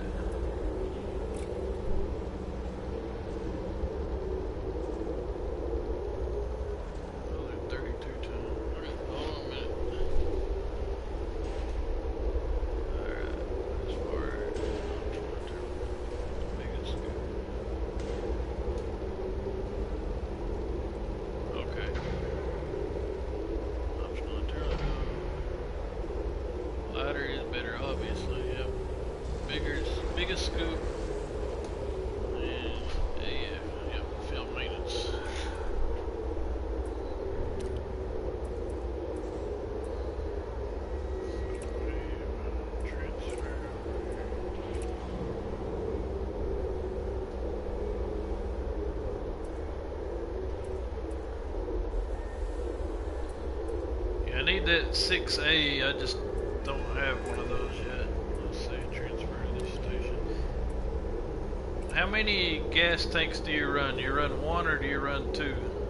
oh, they're thirty-two tons. Okay, hold on a minute. Alright, as far as biggest okay. Optional internal. Ladder is better, obviously. Yep. Bigger, biggest scoop. And A F. Yep. Field maintenance. Transfer. Yeah, I need that six A. I just don't have one of those yet. Let's see, transfer to this station. How many gas tanks do you run? Do you run one or do you run two?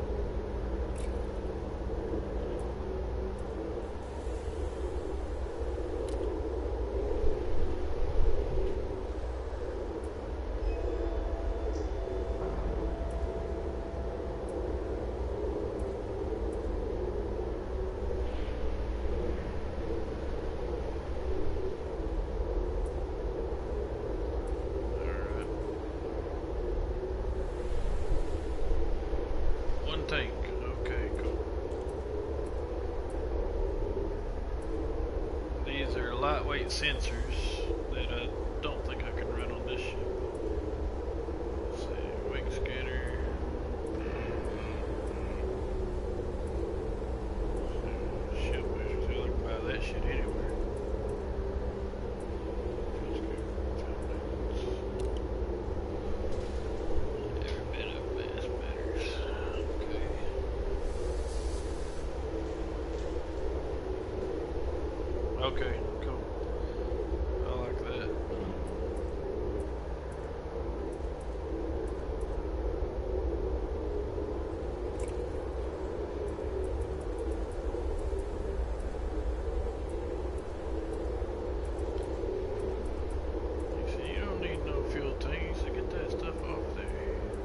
Tank. Okay, cool. These are lightweight sensors that I don't think I can run on this ship. Let's see, wing scanner. Ship booster, so I can buy that shit anywhere. Every bit of mass better. Okay, cool. I like that. You see, you don't need no fuel tanks to get that stuff off there.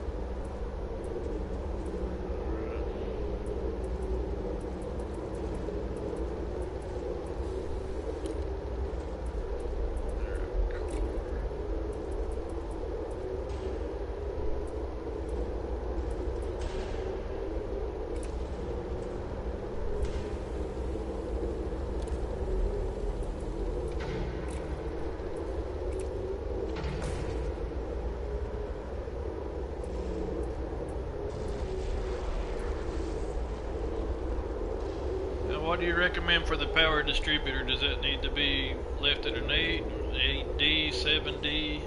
Alright. Now, what do you recommend for the power distributor? Does that need to be left at an eight, eight D, seven D?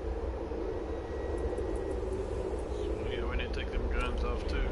So, yeah, we need to take them guns off too.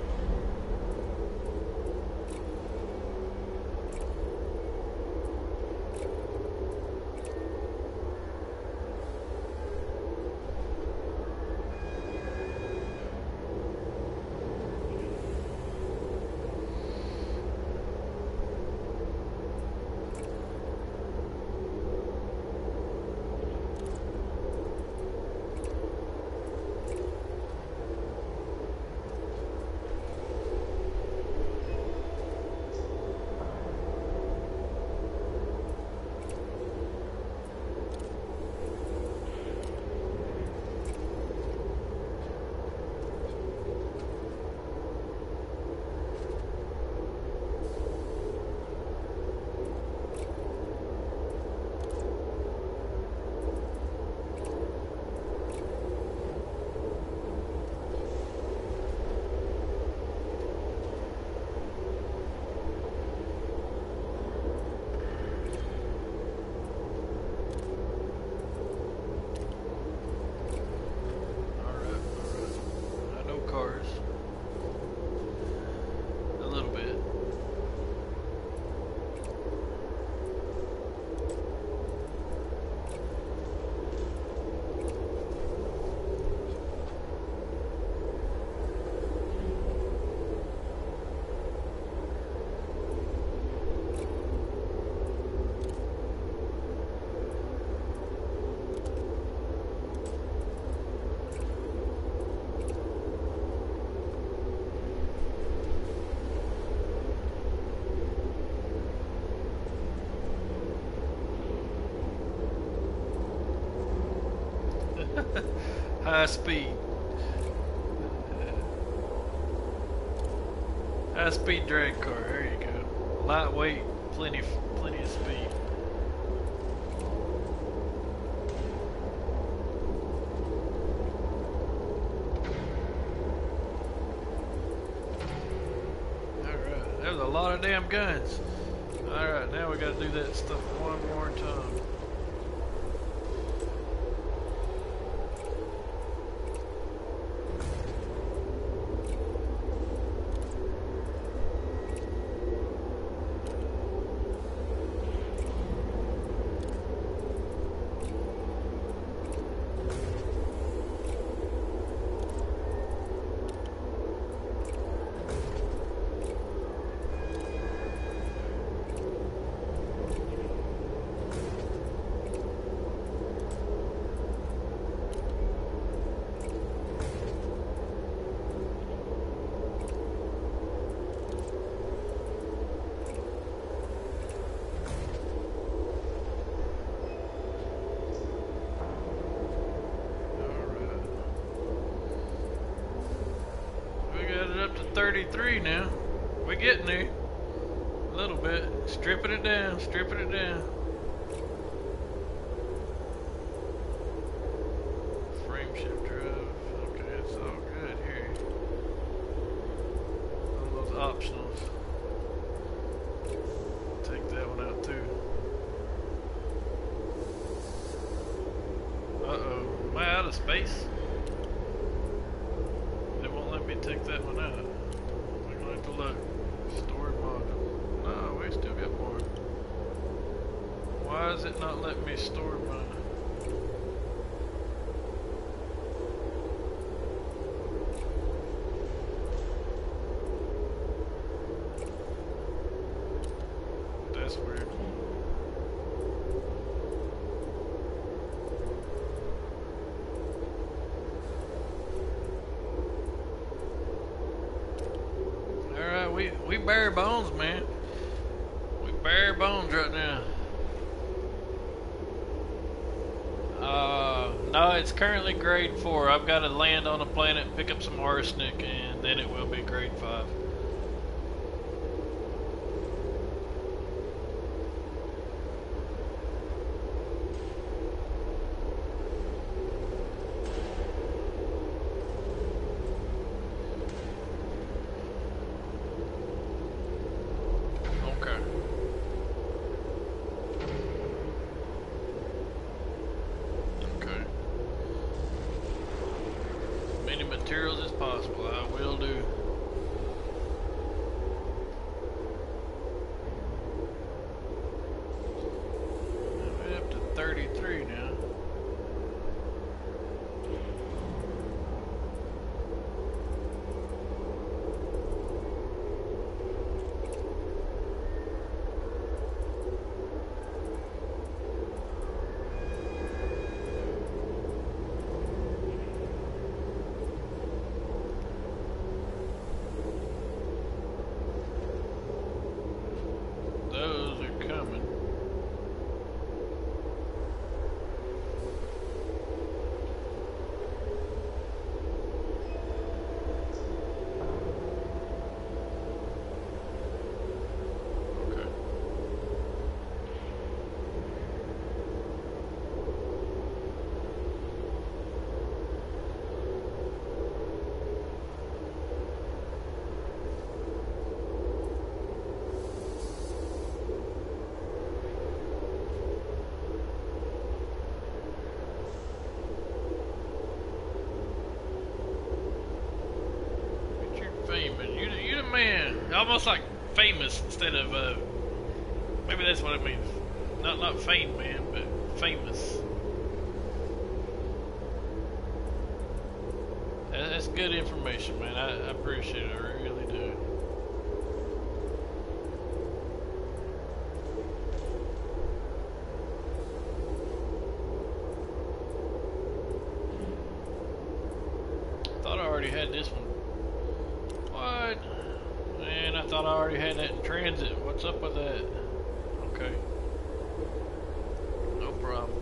High speed. High speed drag car, there you go. Lightweight, plenty plenty of speed. Alright, there's a lot of damn guns. Alright, now we gotta do that stuff one more time. thirty-three now. We're getting there. A little bit. Stripping it down, stripping it down. Frame shift drive. Okay, it's all good here. All those optionals. Take that one out too. Uh-oh. Am I out of space? It won't let me take that one out. We're gonna have to look. Stored module. No, we still got more. Why is it not letting me store my... That's weird. Alright, we, we bare bones, man. We bare bones right now. Uh, no, it's currently grade four. I've got to land on a planet, pick up some arsenic, and then it will be grade five. Okay. Okay. As many materials as possible, I will do. We're up to thirty-three now. Those are coming. Okay. Richard Famous, you the, you the man. Almost like famous instead of uh. Maybe that's what it means. Not not fame man, but famous. That- That's good information, man. I, I appreciate it. I really do. Thought I already had this one. What? Man, I thought I already had that in transit. What's up with that? Okay. No problem.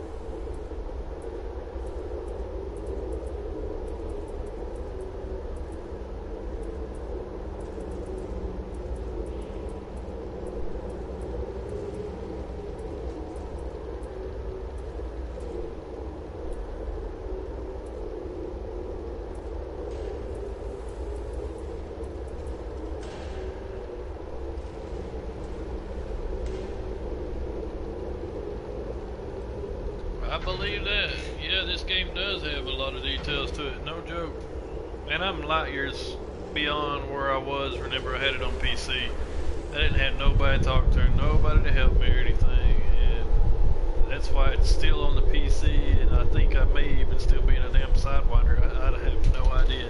I believe that. Yeah, this game does have a lot of details to it, no joke. And I'm light years beyond where I was whenever I had it on P C. I didn't have nobody to talk to, nobody to help me or anything, and that's why it's still on the P C, and I think I may even still be in a damn Sidewinder. I, I have no idea.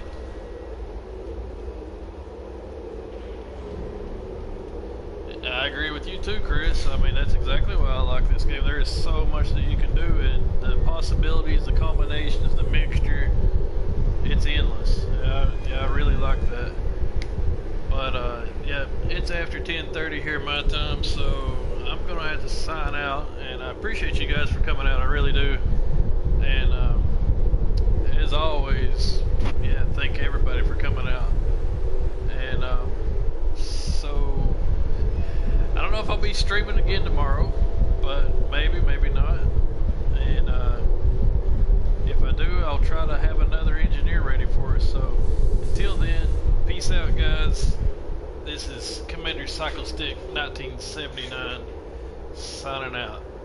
I agree with you too, Chris. I mean, that's exactly why I like this game. There is so much that you can do, and the possibilities, the combinations, the mixture, it's endless. Yeah, yeah, I really like that. But, uh, yeah, it's after ten thirty here my time, so I'm going to have to sign out, and I appreciate you guys for coming out. I really do. And, um, as always, yeah, thank everybody for coming out. And, um, so... I don't know if I'll be streaming again tomorrow, but maybe, maybe not. And uh, if I do, I'll try to have another engineer ready for us. So until then, peace out, guys. This is Commander Cycle Stick nineteen seventy-nine signing out.